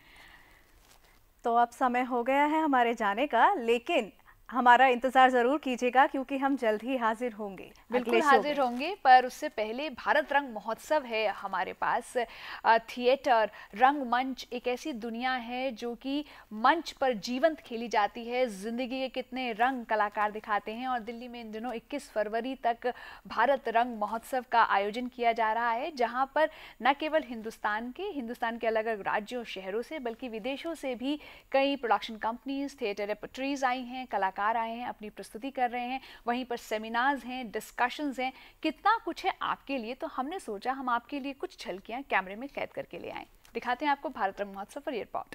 तो अब समय हो गया है हमारे जाने का, लेकिन हमारा इंतजार जरूर कीजिएगा क्योंकि हम जल्द ही हाजिर होंगे। बिल्कुल हाजिर होंगे, पर उससे पहले भारत रंग महोत्सव है हमारे पास। थिएटर, रंगमंच एक ऐसी दुनिया है जो कि मंच पर जीवंत खेली जाती है। जिंदगी के कितने रंग कलाकार दिखाते हैं और दिल्ली में इन दिनों 21 फरवरी तक भारत रंग महोत्सव का आयोजन किया जा रहा है, जहां पर न केवल हिंदुस्तान के अलग अलग राज्यों शहरों से बल्कि विदेशों से भी कई प्रोडक्शन कंपनीज, थिएटर रेपर्टरीज आई हैं, कलाकार आए हैं, अपनी प्रस्तुति कर रहे हैं, वहीं पर सेमिनार्स हैं, डिस्कशंस हैं, कितना कुछ है आपके लिए। तो हमने सोचा हम आपके लिए कुछ झलकियां कैमरे में कैद करके ले आए। दिखाते हैं आपको भारत रंग महोत्सव पर रिपोर्ट।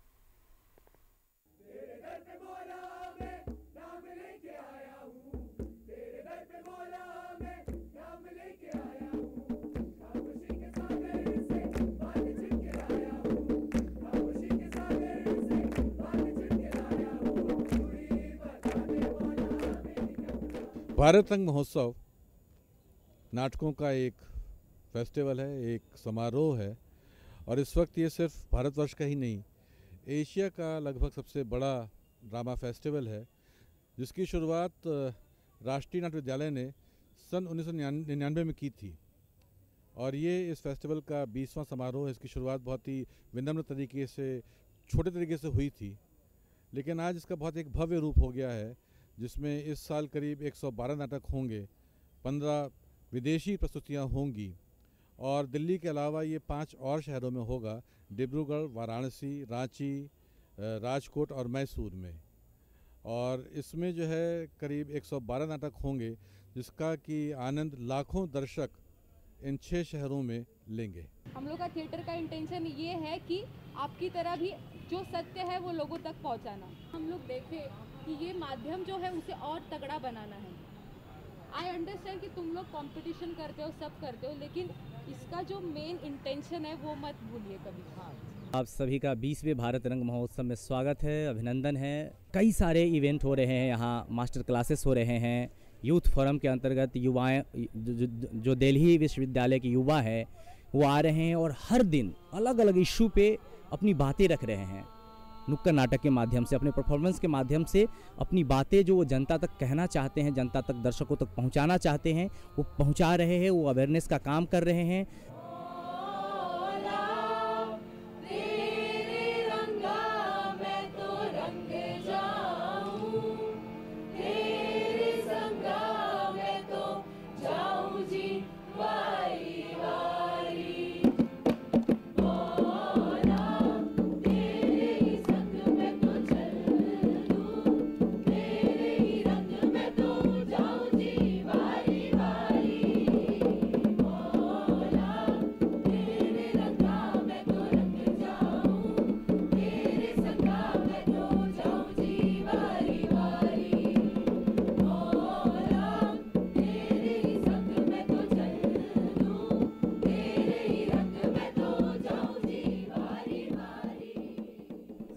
भारत रंग महोत्सव नाटकों का एक फेस्टिवल है, एक समारोह है और इस वक्त ये सिर्फ भारतवर्ष का ही नहीं, एशिया का लगभग सबसे बड़ा ड्रामा फेस्टिवल है, जिसकी शुरुआत राष्ट्रीय नाट्य विद्यालय ने सन 1999 में की थी। और ये इस फेस्टिवल का 20वां समारोह है। इसकी शुरुआत बहुत ही विनम्र तरीके से, छोटे तरीके से हुई थी, लेकिन आज इसका बहुत एक भव्य रूप हो गया है, जिसमें इस साल करीब 112 नाटक होंगे, 15 विदेशी प्रस्तुतियां होंगी और दिल्ली के अलावा ये 5 और शहरों में होगा, डिब्रूगढ़, वाराणसी, रांची, राजकोट और मैसूर में। और इसमें जो है करीब 112 नाटक होंगे, जिसका कि आनंद लाखों दर्शक इन 6 शहरों में लेंगे। हम लोग का थिएटर का इंटेंशन ये है कि आपकी तरह भी जो सत्य है वो लोगों तक पहुंचाना। हम लोग देखें कि ये माध्यम जो है उसे और तगड़ा बनाना है। आई अंडरस्टैंड कि तुम लोग कंपटीशन करते हो, सब करते हो, लेकिन इसका जो मेन इंटेंशन है वो मत भूलिए कभी। आप सभी का 20वें भारत रंग महोत्सव में स्वागत है, अभिनंदन है। कई सारे इवेंट हो रहे हैं यहाँ, मास्टर क्लासेस हो रहे हैं। यूथ फोरम के अंतर्गत युवाएं, जो दिल्ली विश्वविद्यालय के युवा हैं वो आ रहे हैं और हर दिन अलग अलग इशू पे अपनी बातें रख रहे हैं। नुक्कड़ नाटक के माध्यम से, अपने परफॉर्मेंस के माध्यम से अपनी बातें जो वो जनता तक कहना चाहते हैं, जनता तक, दर्शकों तक पहुंचाना चाहते हैं, वो पहुंचा रहे हैं, वो अवेयरनेस का काम कर रहे हैं।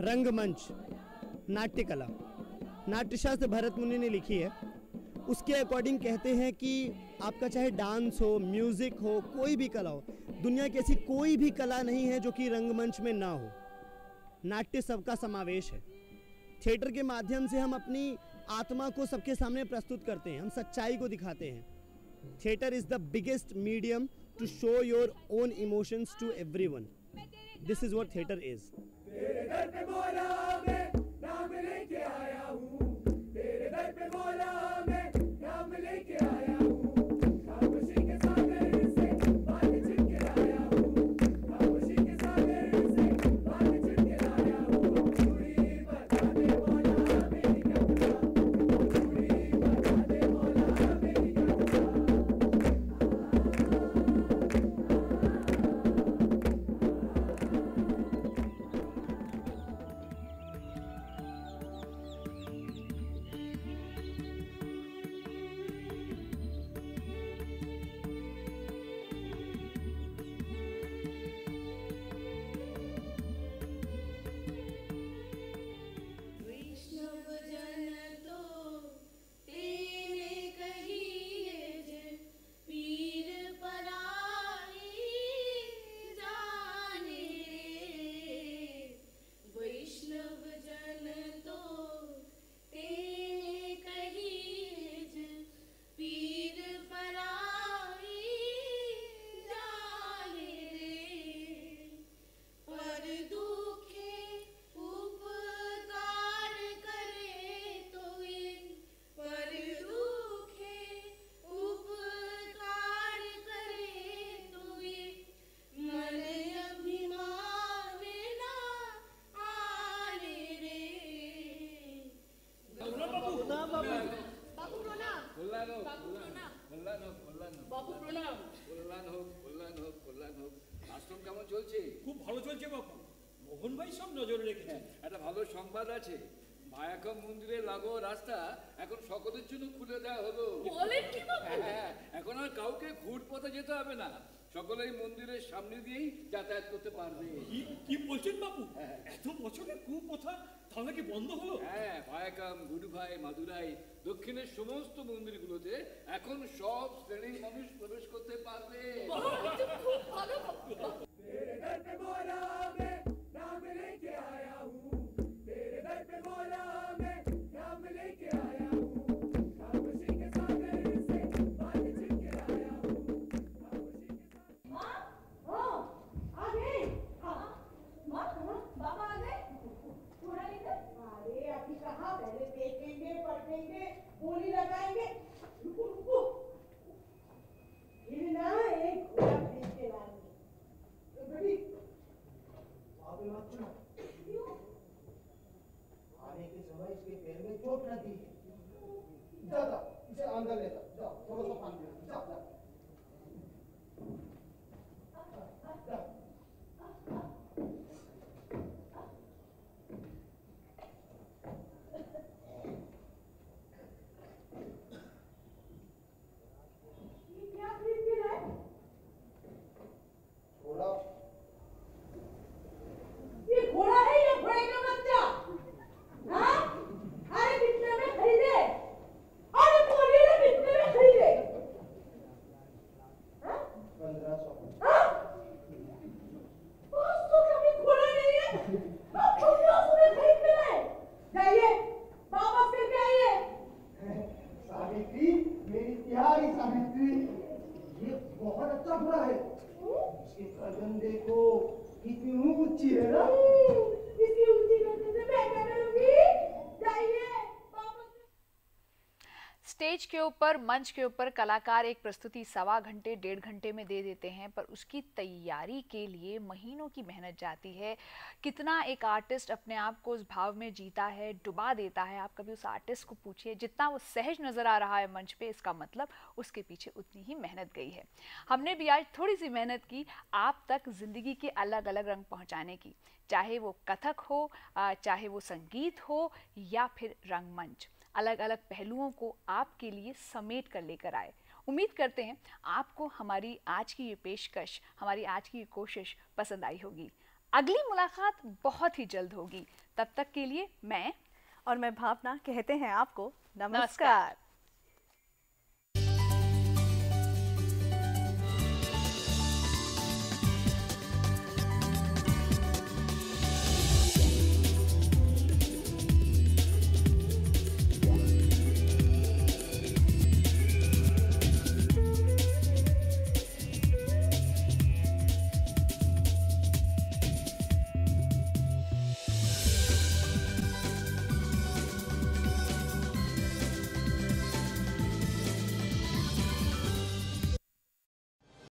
रंगमंच, नाट्य कला, नाट्यशास्त्र भरत मुनि ने लिखी है। उसके अकॉर्डिंग कहते हैं कि आपका चाहे डांस हो, म्यूज़िक हो, कोई भी कला हो, दुनिया की ऐसी कोई भी कला नहीं है जो कि रंगमंच में ना हो। नाट्य सबका समावेश है। थिएटर के माध्यम से हम अपनी आत्मा को सबके सामने प्रस्तुत करते हैं, हम सच्चाई को दिखाते हैं। Theatre is the biggest medium to show your own emotions to everyone. This is what theatre is. तेरे दर पे मौला मैं नाम लेके आया हूँ, तेरे दर पे मौला मैं नाम लेके आया हूँ, खामोशी के सागर से बात छिप के लाया हूँ, खामोशी के सागर से बात छिप के लाया हूँ। चूड़ी बता दे मौला मेरी कथा, चूड़ी बता दे मौला मेरी कथा। সংবাদ আছে, ভায়াকম মন্দিরে লাগো রাস্তা এখন সকলের জন্য খুলে দেওয়া হলো। এখন আর কাউকে ঘুট পথে যেতে হবে না, সকলেই মন্দিরের সামনে দিয়েই যাতায়াত করতে পারবে। কি বলছেন বাবু, এত বছরের কুপ্রথা তাহলে কি বন্ধ হলো? হ্যাঁ, ভায়াকাম, গুডুভাই, মাদুরাই, দক্ষিণের সমস্ত মন্দিরগুলোতে এখন সব শ্রেণীর মানুষ প্রবেশ করতে পারবে। খুব ভালো। बोली लगाएंगे, रुको रुको, ये ना एक घोड़ा खरीद के लाएंगे। बेटी, आप ये मत सुनो। क्यों? आने के समय इसके पैर में चोट लगी है। जा जा, इसे अंदर ले जाओ, जाओ, थोड़ा सा पानी ले जाओ, जाओ। स्टेज के ऊपर, मंच के ऊपर कलाकार एक प्रस्तुति 1.25 घंटे 1.5 घंटे में दे देते हैं, पर उसकी तैयारी के लिए महीनों की मेहनत जाती है। कितना एक आर्टिस्ट अपने आप को उस भाव में जीता है, डुबा देता है। आप कभी उस आर्टिस्ट को पूछिए, जितना वो सहज नज़र आ रहा है मंच पे, इसका मतलब उसके पीछे उतनी ही मेहनत गई है। हमने भी आज थोड़ी सी मेहनत की आप तक ज़िंदगी के अलग अलग रंग पहुँचाने की, चाहे वो कथक हो, चाहे वो संगीत हो या फिर रंगमंच। अलग अलग पहलुओं को आपके लिए समेट कर लेकर आए। उम्मीद करते हैं आपको हमारी आज की ये पेशकश, हमारी आज की ये कोशिश पसंद आई होगी। अगली मुलाकात बहुत ही जल्द होगी। तब तक के लिए मैं और मैं भावना कहते हैं आपको नमस्कार।